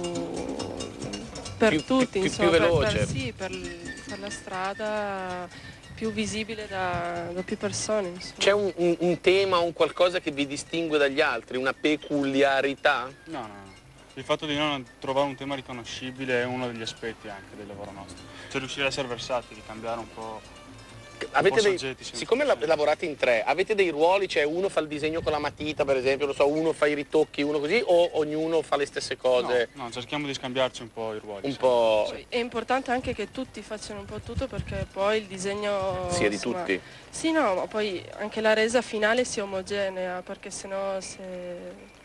per tutti, insomma, più veloce. Per la strada più visibile da più persone, insomma. C'è un tema, un qualcosa che vi distingue dagli altri, una peculiarità? No. Il fatto di non trovare un tema riconoscibile è uno degli aspetti anche del lavoro nostro. Cioè riuscire a essere versatili, cambiare un po'. Siccome lavorate in tre, avete dei ruoli, cioè uno fa il disegno con la matita per esempio, lo so, uno fa i ritocchi, uno così, o ognuno fa le stesse cose? No, cerchiamo di scambiarci un po' i ruoli. Un po'. Poi è importante anche che tutti facciano un po' tutto perché poi il disegno... sia di tutti. Sì, no, ma poi anche la resa finale sia omogenea, perché sennò se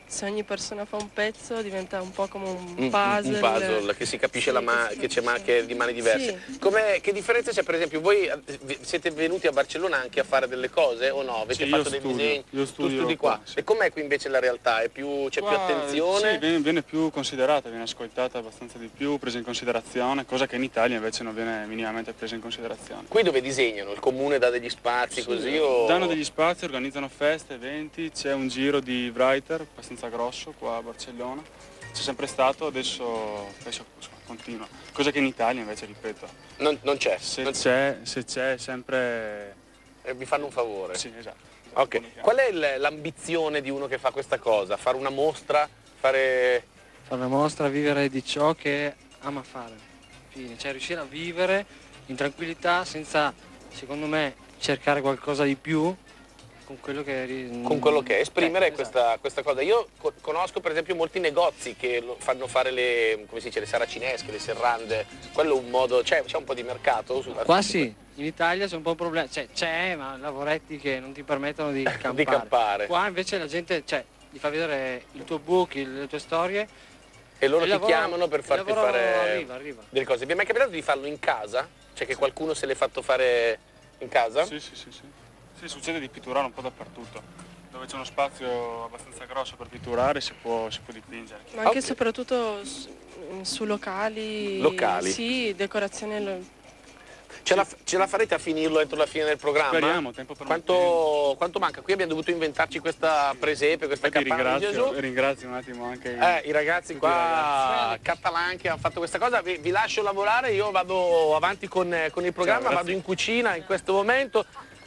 se ogni persona fa un pezzo diventa un po' come un puzzle. Un puzzle, che si capisce che c'è che di mani diverse. Sì. Che differenza c'è, per esempio, voi siete venuti a Barcellona anche a fare delle cose o no? Avete fatto dei disegni? Io Tu studi qua. sì. E com'è qui invece la realtà? C'è più attenzione? Sì, viene più considerata, viene ascoltata abbastanza di più, presa in considerazione, cosa che in Italia invece non viene minimamente presa in considerazione. Qui dove disegnano? Il comune dà degli spazi così o... Danno degli spazi, organizzano feste, eventi, c'è un giro di writer abbastanza grosso qua a Barcellona, c'è sempre stato, adesso continua, cosa che in Italia invece, ripeto, non c'è. Se c'è sempre... vi fanno un favore. Sì, esatto. Ok, qual è l'ambizione di uno che fa questa cosa? Fare una mostra? Fare una mostra, vivere di ciò che ama fare, fine, cioè riuscire a vivere in tranquillità senza, secondo me, cercare qualcosa di più con quello che è, esprimere esatto. questa cosa. Io conosco per esempio molti negozi che fanno fare le saracinesche, le serrande, quello è un modo, c'è un po' di mercato? Qua sì, in Italia c'è un po' un problema, c'è ma lavoretti che non ti permettono di campare. Qua invece la gente, ti fa vedere il tuo book, le tue storie. E loro ti chiamano per farti fare arriva. delle cose. Vi è mai capitato di farlo in casa? Cioè che qualcuno se l'è fatto fare in casa? Sì. Sì, succede di pitturare un po' dappertutto. Dove c'è uno spazio abbastanza grosso per pitturare si può dipingere. Ma anche e soprattutto su locali. Locali? Sì, decorazioni. Ce la farete a finirlo entro la fine del programma? Speriamo, tempo per quanto manca? Qui abbiamo dovuto inventarci questa presepe, questa campana di Gesù. Ringrazio un attimo anche i ragazzi qua catalan che hanno fatto questa cosa. Vi lascio lavorare, io vado avanti con il programma, vado in cucina in questo momento.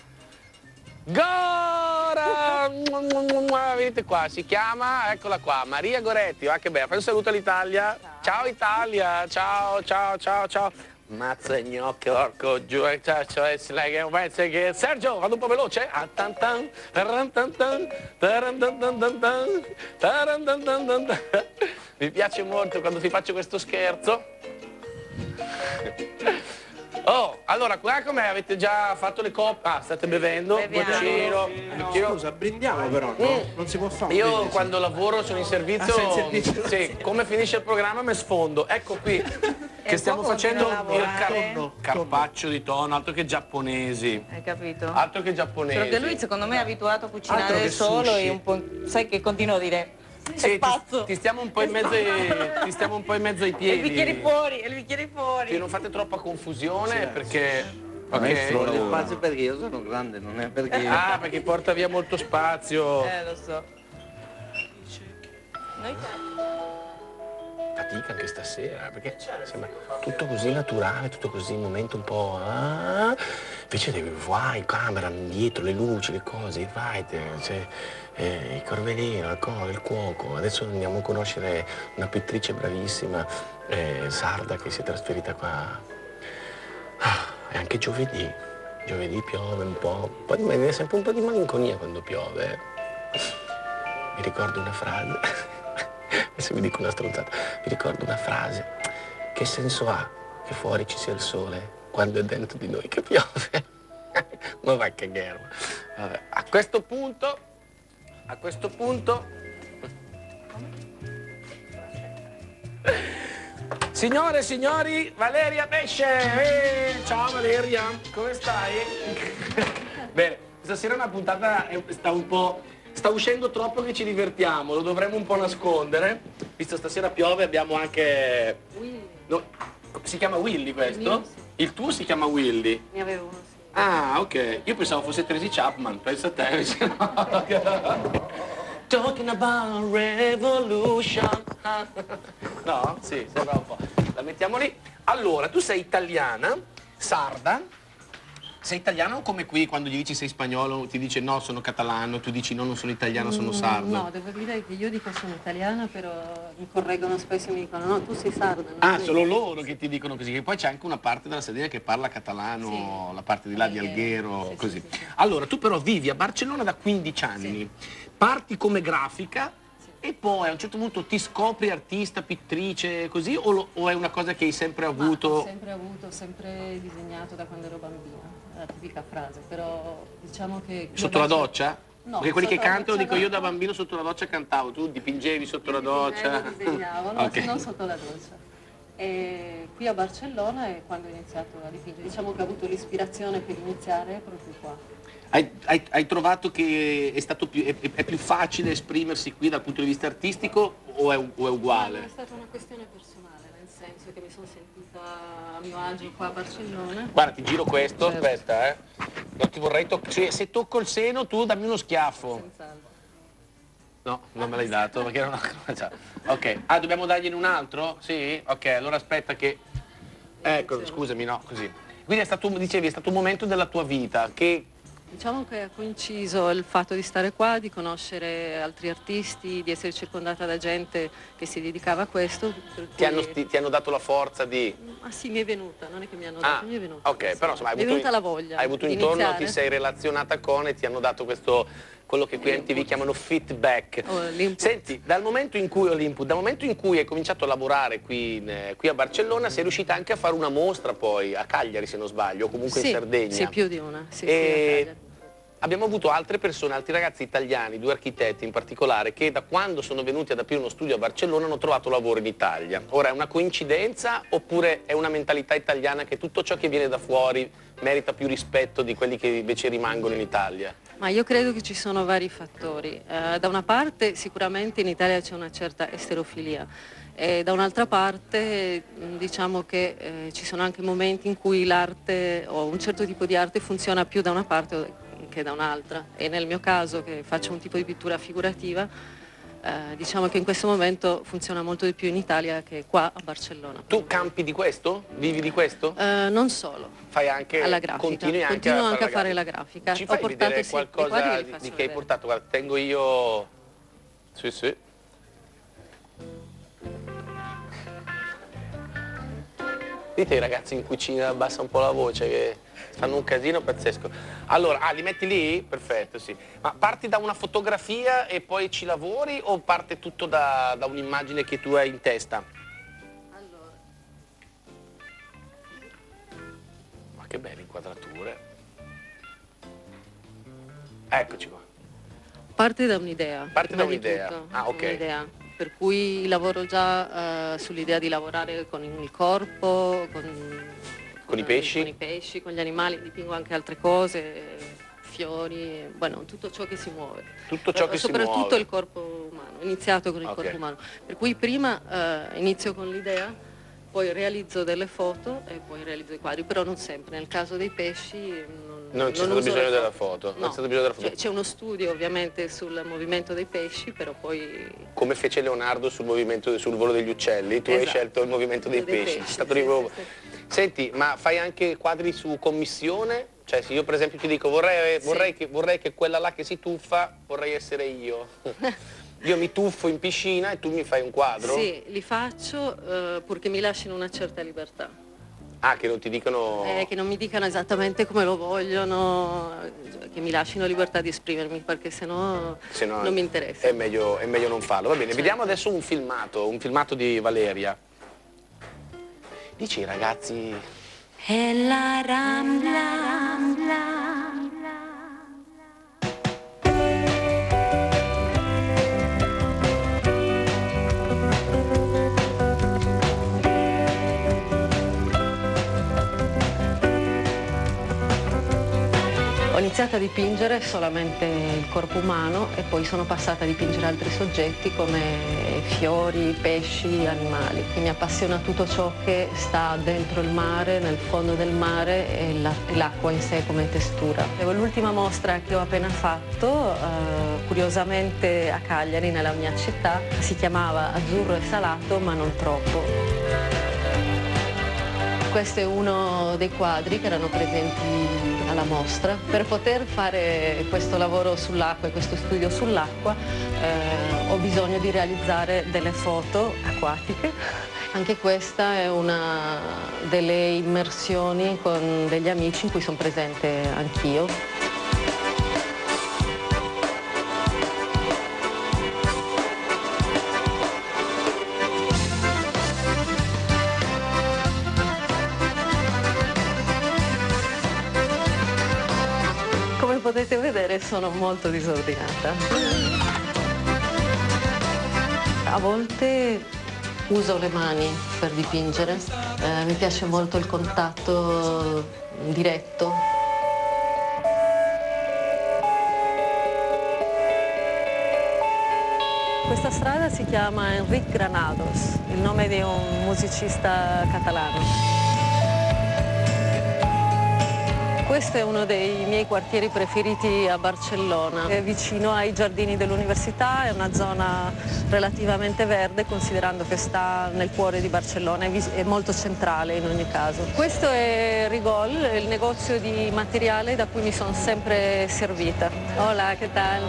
Gora! Vedete qua, si chiama, eccola qua, Maria Goretti, va che bella, fai un saluto all'Italia. Ciao Italia, ciao. Mazza gnocchi, orco, giù, Sergio, vado un po' veloce. Mi piace molto quando ti faccio questo scherzo. Oh, allora, qua com'è? Avete già fatto le coppe? Ah, state bevendo? Boccino. Scusa, brindiamo però, no? Non si può fare. Io quando lavoro sono in servizio, sì, come finisce il programma mi sfondo. Ecco qui, che stiamo facendo il carpaccio di tonno, altro che giapponesi. Hai capito? Altro che giapponesi. Perché lui secondo me è abituato a cucinare solo e un po', sai che continuo a dire. Sì, ti stiamo un po' in mezzo ai piedi. E il bicchiere fuori. Che non fate troppa confusione perché... Maestro, lo spazio perché io sono grande, non è perché... Ah, perché porta via molto spazio. Lo so. Fatica anche stasera, perché sembra tutto così naturale, tutto così in momento un po'... Invece vai, camera, dietro, le luci, le cose, vai, il corveliero, il cuoco. Adesso andiamo a conoscere una pittrice bravissima, sarda, che si è trasferita qua. E anche giovedì piove un po', poi mi viene sempre un po' di malinconia quando piove. Mi ricordo una frase, adesso vi dico una stronzata, mi ricordo una frase, che senso ha che fuori ci sia il sole quando è dentro di noi che piove? Ma va che gherma. Vabbè, a questo punto, signore e signori, Valeria Pesce! Ciao Valeria, come stai? Bene, stasera una puntata sta uscendo troppo che ci divertiamo, lo dovremmo un po' nascondere. Visto stasera piove, abbiamo anche... si chiama Willy questo? Il tuo si chiama Willy? Ne avevo uno, sì. Ah, ok. Io pensavo fosse Tracy Chapman, pensa a te. Talking about revolution. No? Sì, sembra un po'. La mettiamo lì. Allora, tu sei italiana, sarda. Sei italiano come qui quando gli dici sei spagnolo ti dice no, sono catalano, tu dici no, non sono italiano, sono sardo. No, devo dire che io dico sono italiana, però mi correggono spesso e mi dicono no, tu sei sarda. Ah, sono loro che ti dicono così, che poi c'è anche una parte della Sardegna che parla catalano, sì, la parte di là di Alghero, sì, così. Sì. Allora, tu però vivi a Barcellona da 15 anni, parti come grafica e poi a un certo punto ti scopri artista, pittrice, così, o è una cosa che hai sempre avuto? Ho sempre avuto, ho sempre disegnato da quando ero bambina. La tipica frase, però diciamo che... Sotto la doccia? Perché quelli che sotto la cantano, doccia dico io no. da bambino sotto la doccia cantavo, tu dipingevi sotto la doccia? Disegnavo, no, Ok. non sotto la doccia. E qui a Barcellona è quando ho iniziato a dipingere. Diciamo che ho avuto l'ispirazione per iniziare proprio qua. Hai trovato che è più facile esprimersi qui dal punto di vista artistico o è uguale? È stata una questione personale, nel senso che mi sono sentita a mio agio qua a Barcellona. Guarda, ti giro questo, Certo. aspetta, non ti vorrei toccare, cioè, se tocco il seno tu dammi uno schiaffo. No, non me l'hai dato perché era una... Ok, dobbiamo dargliene un altro? Sì? Ok, allora aspetta che... Ecco, scusami, no, così. Quindi è stato, dicevi, è stato un momento della tua vita che... Diciamo che ha coinciso il fatto di stare qua, di conoscere altri artisti, di essere circondata da gente che si dedicava a questo. Per cui... Ti hanno dato la forza di... Ah sì, mi è venuta, non è che mi hanno dato, mi è venuta. Ok, però insomma Mi è venuta la voglia hai avuto di intorno, iniziare. ti sei relazionata con e ti hanno dato questo, quello che qui a MTV chiamano feedback. Senti, dal momento in cui hai cominciato a lavorare qui a Barcellona, sei riuscita anche a fare una mostra poi a Cagliari, se non sbaglio, o comunque Sì, in Sardegna. sì, più di una. Sì, E sì, a Cagliari. abbiamo avuto altre persone, altri ragazzi italiani, 2 architetti in particolare, che da quando sono venuti ad aprire uno studio a Barcellona hanno trovato lavoro in Italia. Ora è una coincidenza oppure è una mentalità italiana che tutto ciò che viene da fuori merita più rispetto di quelli che invece rimangono in Italia? Ma io credo che ci sono vari fattori. Da una parte sicuramente in Italia c'è una certa esterofilia. E da un'altra parte diciamo che ci sono anche momenti in cui l'arte o un certo tipo di arte funziona più da una parte che da un'altra, e nel mio caso, che faccio un tipo di pittura figurativa, diciamo che in questo momento funziona molto di più in Italia che qua a Barcellona. Tu campi di questo? Vivi di questo? Non solo. Fai anche, Alla grafica. continui anche Continuo a anche a fare fare la grafica. Ci Ho fai portato vedere sì, i qualcosa quadri li di faccio che hai vedere. portato? Guarda, tengo io... Sì, sì. Dite ai ragazzi in cucina, abbassa un po' la voce che fanno un casino pazzesco. Allora, li metti lì? Perfetto, sì. Ma parti da una fotografia e poi ci lavori o parte tutto da un'immagine che tu hai in testa? Allora. Ma che belle inquadrature. Eccoci qua. Parte da un'idea. Parte da prima di un'idea. tutto, Ah, ok. un'idea. Per cui lavoro già sull'idea di lavorare con il corpo, Con i pesci? Con i pesci, con gli animali, dipingo anche altre cose, fiori, bueno, tutto ciò che si muove. Tutto ciò che si muove. Soprattutto il corpo umano, ho iniziato con il Ok. corpo umano. Per cui prima inizio con l'idea, poi realizzo delle foto e poi realizzo i quadri, però non sempre. Nel caso dei pesci Non c'è non stato uso bisogno le della foto. Non c'è stato bisogno della foto. C'è uno studio ovviamente sul movimento dei pesci, però poi... Come fece Leonardo sul volo degli uccelli, tu hai Esatto. scelto il movimento dei pesci. È stato sì, proprio- sì, Senti, ma fai anche quadri su commissione? Cioè se io per esempio ti dico vorrei che quella là che si tuffa, vorrei essere io. Io mi tuffo in piscina e tu mi fai un quadro? Sì, li faccio purché mi lasciano una certa libertà. Ah, che non ti dicono... Che non mi dicano esattamente come lo vogliono, che mi lasciano libertà di esprimermi, perché sennò Se no non mi interessa. è meglio non farlo. Va bene, vediamo adesso un filmato di Valeria. Dici ai ragazzi... E la Rambla, Ho iniziato a dipingere solamente il corpo umano e poi sono passata a dipingere altri soggetti come fiori, pesci, animali. Mi appassiona tutto ciò che sta dentro il mare, nel fondo del mare e l'acqua in sé come testura. L'ultima mostra che ho appena fatto, curiosamente a Cagliari, nella mia città, si chiamava Azzurro e salato ma non troppo. Questo è uno dei quadri che erano presenti alla mostra. Per poter fare questo lavoro sull'acqua e questo studio sull'acqua ho bisogno di realizzare delle foto acquatiche. Anche questa è una delle immersioni con degli amici in cui sono presente anch'io. potete vedere sono molto disordinata. A volte uso le mani per dipingere, mi piace molto il contatto diretto. Questa strada si chiama Enric Granados, il nome di un musicista catalano. Questo è uno dei miei quartieri preferiti a Barcellona, è vicino ai giardini dell'università, è una zona relativamente verde considerando che sta nel cuore di Barcellona, è molto centrale in ogni caso. Questo è Rigol, il negozio di materiale da cui mi sono sempre servita. Hola, che tal?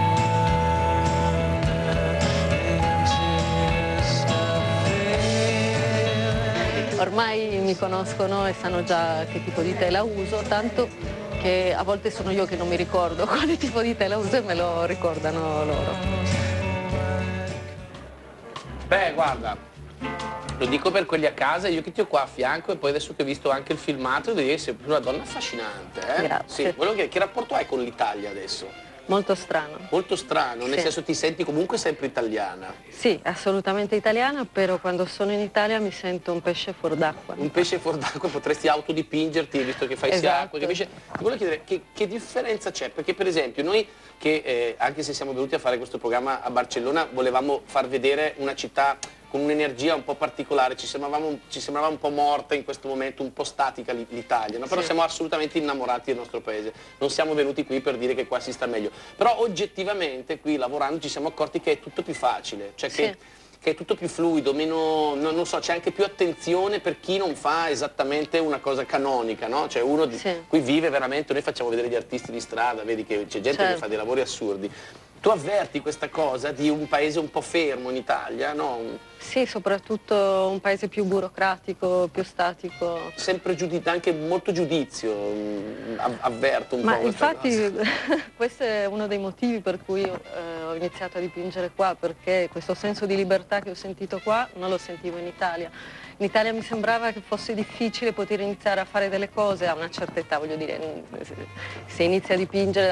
Ormai mi conoscono e sanno già che tipo di tela uso, tanto che a volte sono io che non mi ricordo quale tipo di tela uso e me lo ricordano loro. Beh, guarda, lo dico per quelli a casa, io che ti ho qua a fianco e poi adesso che ho visto anche il filmato, devo dire che sei proprio una donna affascinante. Grazie. Sì, quello che rapporto hai con l'Italia adesso? Molto strano. Molto strano, nel Sì. senso ti senti comunque sempre italiana. Sì, assolutamente italiana, però quando sono in Italia mi sento un pesce fuor d'acqua. Un pesce fuor d'acqua, potresti autodipingerti visto che fai sia acqua che pesce. Ti volevo chiedere che differenza c'è, perché per esempio noi che anche se siamo venuti a fare questo programma a Barcellona volevamo far vedere una città con un'energia un po' particolare, ci sembrava un po' morta in questo momento, un po' statica l'Italia, no? Però siamo assolutamente innamorati del nostro paese, non siamo venuti qui per dire che qua si sta meglio, però oggettivamente qui lavorando ci siamo accorti che è tutto più facile, cioè che è tutto più fluido, meno, non so, c'è anche più attenzione per chi non fa esattamente una cosa canonica, no? Cioè uno qui vive veramente, noi facciamo vedere gli artisti di strada, vedi che c'è gente che fa dei lavori assurdi. Tu avverti questa cosa di un paese un po' fermo in Italia, no? Sì, soprattutto un paese più burocratico, più statico. Sempre anche molto giudizio, avverto un po' questa infatti cosa. questo è uno dei motivi per cui ho iniziato a dipingere qua, perché questo senso di libertà che ho sentito qua non lo sentivo in Italia. In Italia mi sembrava che fosse difficile poter iniziare a fare delle cose a una certa età, voglio dire, se inizi a dipingere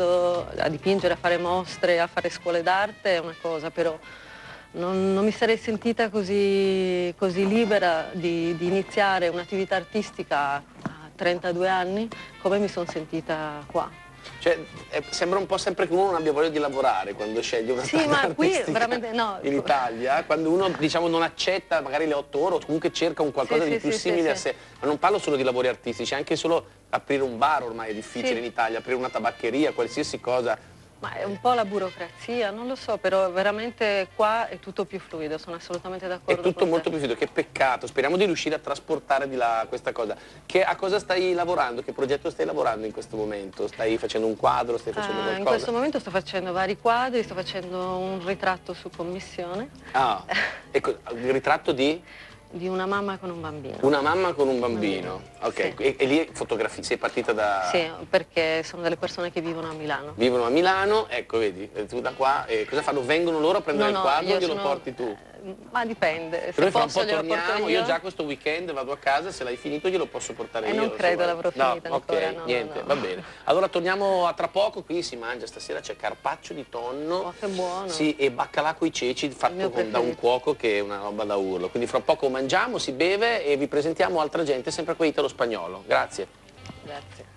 a fare mostre, a fare scuole d'arte è una cosa, però non mi sarei sentita così libera di iniziare un'attività artistica a 32 anni come mi sono sentita qua. Cioè, sembra un po' sempre che uno non abbia voglia di lavorare quando sceglie una strada artistica veramente no. In Italia, quando uno diciamo non accetta magari le 8 ore o comunque cerca un qualcosa di più simile a sé. Ma non parlo solo di lavori artistici, anche solo aprire un bar ormai è difficile in Italia, aprire una tabaccheria, qualsiasi cosa. Ma è un po' la burocrazia, non lo so, però veramente qua è tutto più fluido, sono assolutamente d'accordo. È tutto molto più fluido, che peccato, speriamo di riuscire a trasportare di là questa cosa. A cosa stai lavorando? Che progetto stai lavorando in questo momento? Stai facendo un quadro, stai facendo qualcosa? In questo momento sto facendo vari quadri, sto facendo un ritratto su commissione. Ah, ecco, il ritratto di? Di una mamma con un bambino. Una mamma con un bambino, ok. Sì. E lì fotografia, sei partita da... Sì, perché sono delle persone che vivono a Milano. Vivono a Milano, ecco, vedi, tu da qua, cosa fanno? Vengono loro a prendere il quadro o glielo porti tu? Ma dipende, se posso glielo porto io già questo weekend vado a casa, se l'hai finito glielo posso portare io. Non credo l'avrò finita ancora. Ok, niente, va bene. Allora torniamo a tra poco, qui si mangia stasera, c'è carpaccio di tonno. Oh, che buono. Sì, e baccalà coi ceci fatto da un cuoco che è una roba da urlo. Quindi fra poco mangiamo, si beve e vi presentiamo altra gente, sempre con Italo Spagnolo. Grazie. Grazie.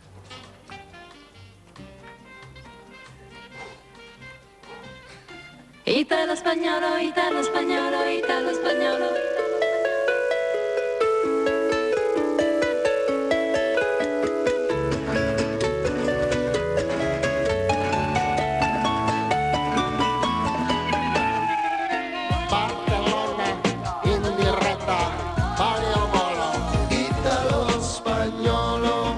Italo spagnolo, italo spagnolo, italo spagnolo. Barcellona in diretta, Mario Molo, italo spagnolo.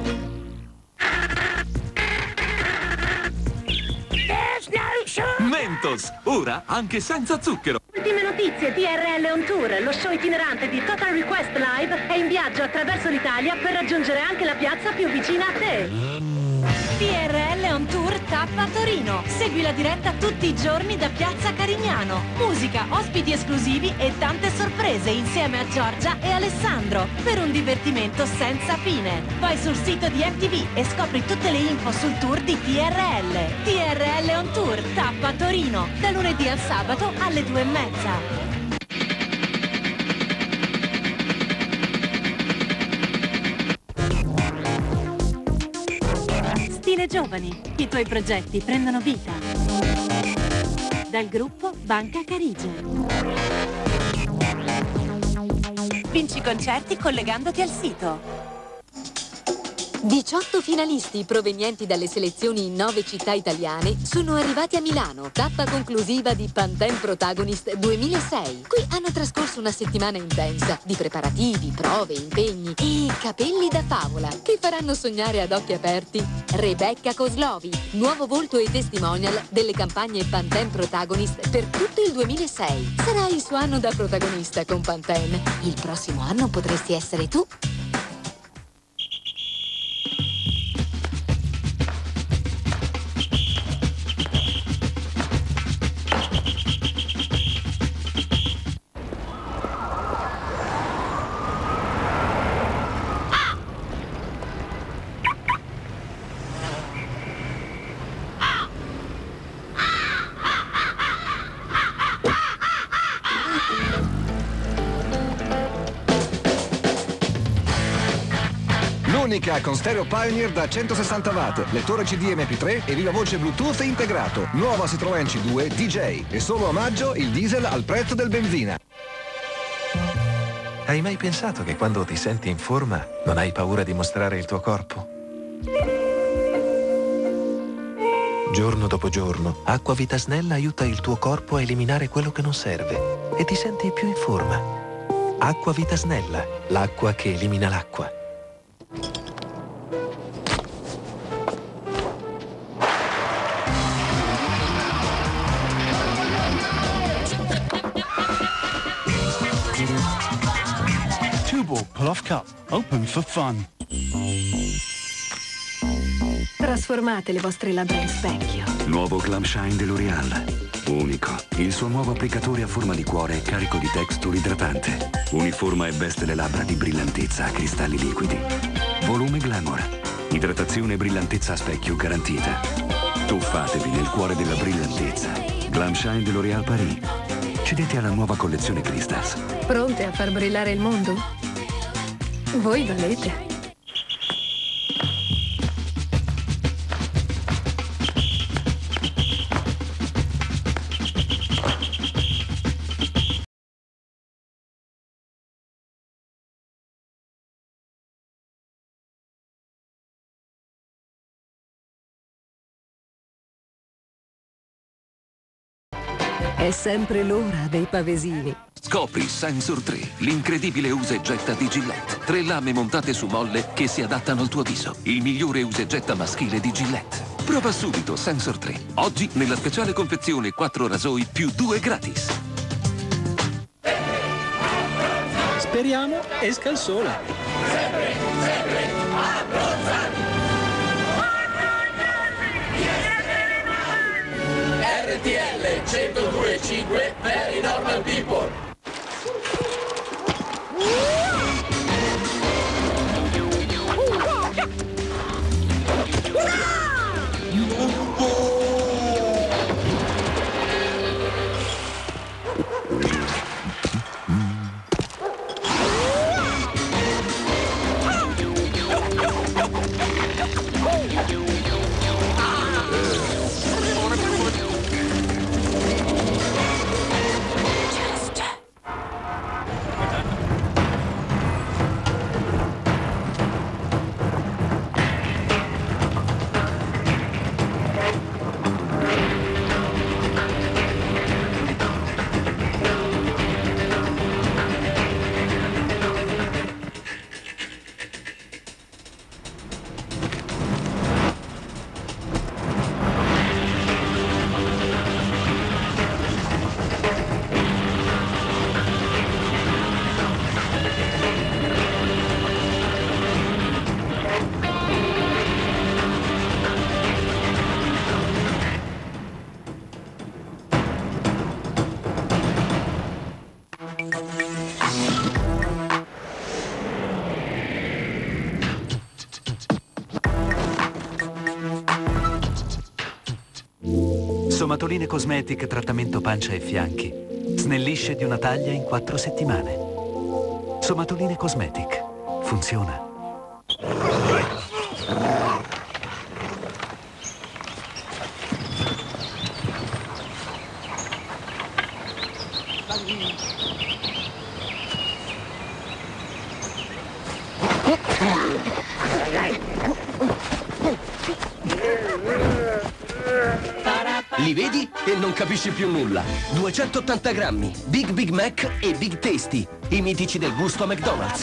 Mentos, ora anche senza zucchero. Ultime notizie, TRL On Tour, lo show itinerante di Total Request Live è in viaggio attraverso l'Italia per raggiungere anche la piazza più vicina a te. TRL On Tour Tappa Torino. Segui la diretta tutti i giorni da Piazza Carignano. Musica, ospiti esclusivi e tante sorprese insieme a Giorgia e Alessandro per un divertimento senza fine. Vai sul sito di MTV e scopri tutte le info sul tour di TRL. TRL on Tour, Tappa Torino, da lunedì al sabato alle 2:30. Stile Giovani, i tuoi progetti prendono vita. Dal gruppo Banca Carige. Vinci concerti collegandoti al sito. 18 finalisti provenienti dalle selezioni in 9 città italiane sono arrivati a Milano, tappa conclusiva di Pantene Protagonist 2006. Qui hanno trascorso una settimana intensa di preparativi, prove, impegni e capelli da favola che faranno sognare ad occhi aperti Rebecca Coslovi, nuovo volto e testimonial delle campagne Pantene Protagonist per tutto il 2006. Sarà il suo anno da protagonista con Pantene. Il prossimo anno potresti essere tu. Unica con stereo Pioneer da 160 watt, lettore CD MP3 e viva voce Bluetooth integrato. Nuova Citroën C2 DJ. E solo a maggio il diesel al prezzo del benzina. Hai mai pensato che quando ti senti in forma non hai paura di mostrare il tuo corpo? Giorno dopo giorno, Acqua Vita Snella aiuta il tuo corpo a eliminare quello che non serve e ti senti più in forma. Acqua Vita Snella, l'acqua che elimina l'acqua. Two-ball pull-off cup, open for fun. Trasformate le vostre labbra in specchio. Nuovo Glam Shine dell'Oréal. Unico. Il suo nuovo applicatore a forma di cuore è carico di texture idratante. Uniforma e veste le labbra di brillantezza a cristalli liquidi. Volume Glamour. Idratazione e brillantezza a specchio garantita. Tuffatevi nel cuore della brillantezza. Glam Shine dell'Oréal Paris. Cedete alla nuova collezione Crystals. Pronte a far brillare il mondo? Voi valete. È sempre l'ora dei pavesini. Scopri Sensor 3, l'incredibile usa e getta di Gillette. 3 lame montate su molle che si adattano al tuo viso. Il migliore usa e getta maschile di Gillette. Prova subito Sensor 3. Oggi nella speciale confezione 4 rasoi più 2 gratis. Speriamo esca il sole. Sempre, sempre, Abruzzo. RTL 102.5 per i normal people. Somatoline Cosmetic trattamento pancia e fianchi. Snellisce di una taglia in 4 settimane. Somatoline Cosmetic. Funziona. Li vedi e non capisci più nulla. 280 grammi, Big Big Mac e Big Tasty, i mitici del gusto McDonald's.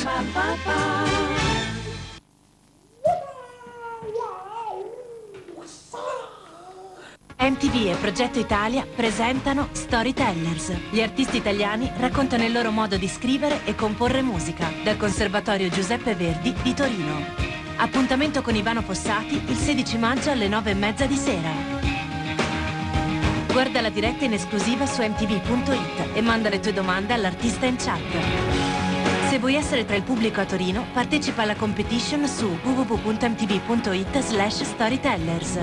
MTV e Progetto Italia presentano Storytellers. Gli artisti italiani raccontano il loro modo di scrivere e comporre musica, dal Conservatorio Giuseppe Verdi di Torino. Appuntamento con Ivano Fossati il 16 maggio alle 9:30 di sera. Guarda la diretta in esclusiva su mtv.it e manda le tue domande all'artista in chat. Se vuoi essere tra il pubblico a Torino, partecipa alla competition su www.mtv.it/storytellers.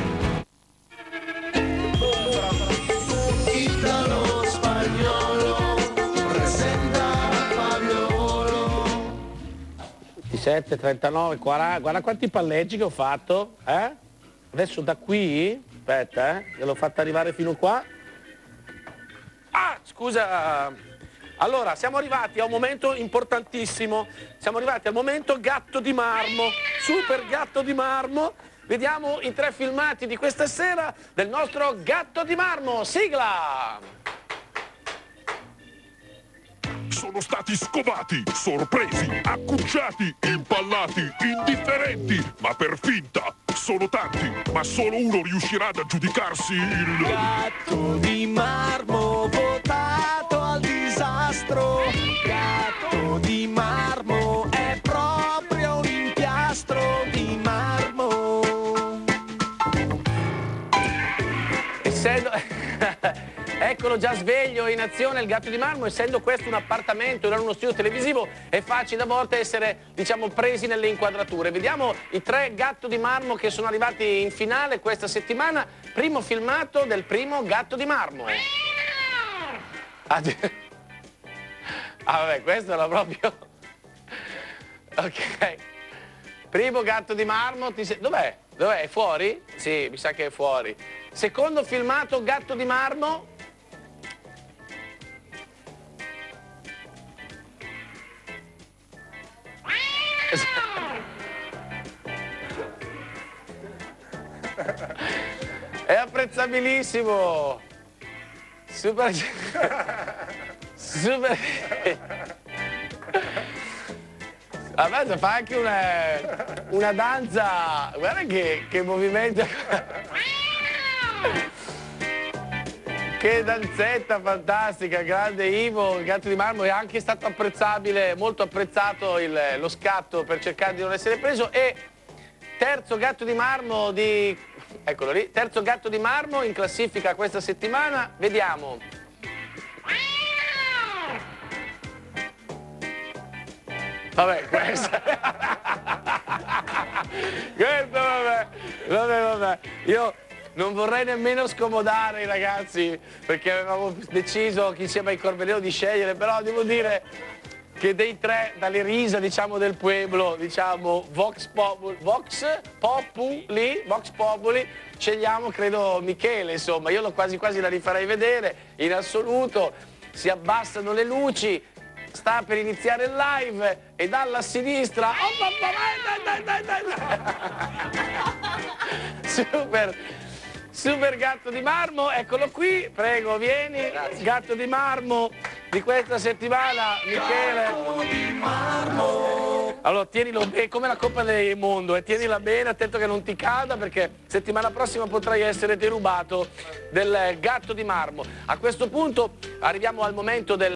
Italo spagnolo presenta Fabio 27, 39, 40, guarda quanti palleggi che ho fatto, eh? Adesso da qui, aspetta, gliel'ho fatta arrivare fino qua. Ah, scusa. Allora, siamo arrivati a un momento importantissimo. Siamo arrivati al momento gatto di marmo, super gatto di marmo. Vediamo i 3 filmati di questa sera del nostro gatto di marmo. Sigla! Sono stati scovati, sorpresi, accucciati, impallati, indifferenti, ma per finta. Sono tanti, ma solo uno riuscirà ad aggiudicarsi il gatto di marmo votato al disastro. Gatto di marmo è proprio un impiastro di marmo. Essendo... Eccolo già sveglio in azione il gatto di marmo. Essendo questo un appartamento e non uno studio televisivo, è facile a volte essere, diciamo, presi nelle inquadrature. Vediamo i 3 gatto di marmo che sono arrivati in finale questa settimana. Primo filmato del primo gatto di marmo. Ah, vabbè, questo era proprio... Ok. Primo gatto di marmo, dov'è? Dov'è? È fuori? Sì, mi sa che è fuori. Secondo filmato gatto di marmo. È apprezzabilissimo. Super. Super. Vabbè, fa anche una danza. Guarda che movimento. Che danzetta fantastica, grande Ivo, il gatto di marmo. È anche stato apprezzabile, molto apprezzato lo scatto per cercare di non essere preso. E terzo gatto di marmo di... Eccolo lì, terzo gatto di marmo in classifica questa settimana. Vediamo. Vabbè, questo vabbè. Io non vorrei nemmeno scomodare i ragazzi, perché avevamo deciso insieme ai Corbeleo di scegliere, però devo dire che dei 3, dalle risa, diciamo, del pueblo, diciamo, Vox Populi, scegliamo, credo, Michele, insomma. Io quasi la rifarei vedere, in assoluto. Si abbassano le luci, sta per iniziare il live e dalla sinistra... Oh, dai. Super gatto di marmo, eccolo qui, prego, vieni. Grazie. Gatto di marmo di questa settimana, Michele. Gatto di marmo. Allora, tienilo bene, come la Coppa del Mondo, tienila bene, attento che non ti cada, perché settimana prossima potrai essere derubato del gatto di marmo. A questo punto arriviamo al momento del...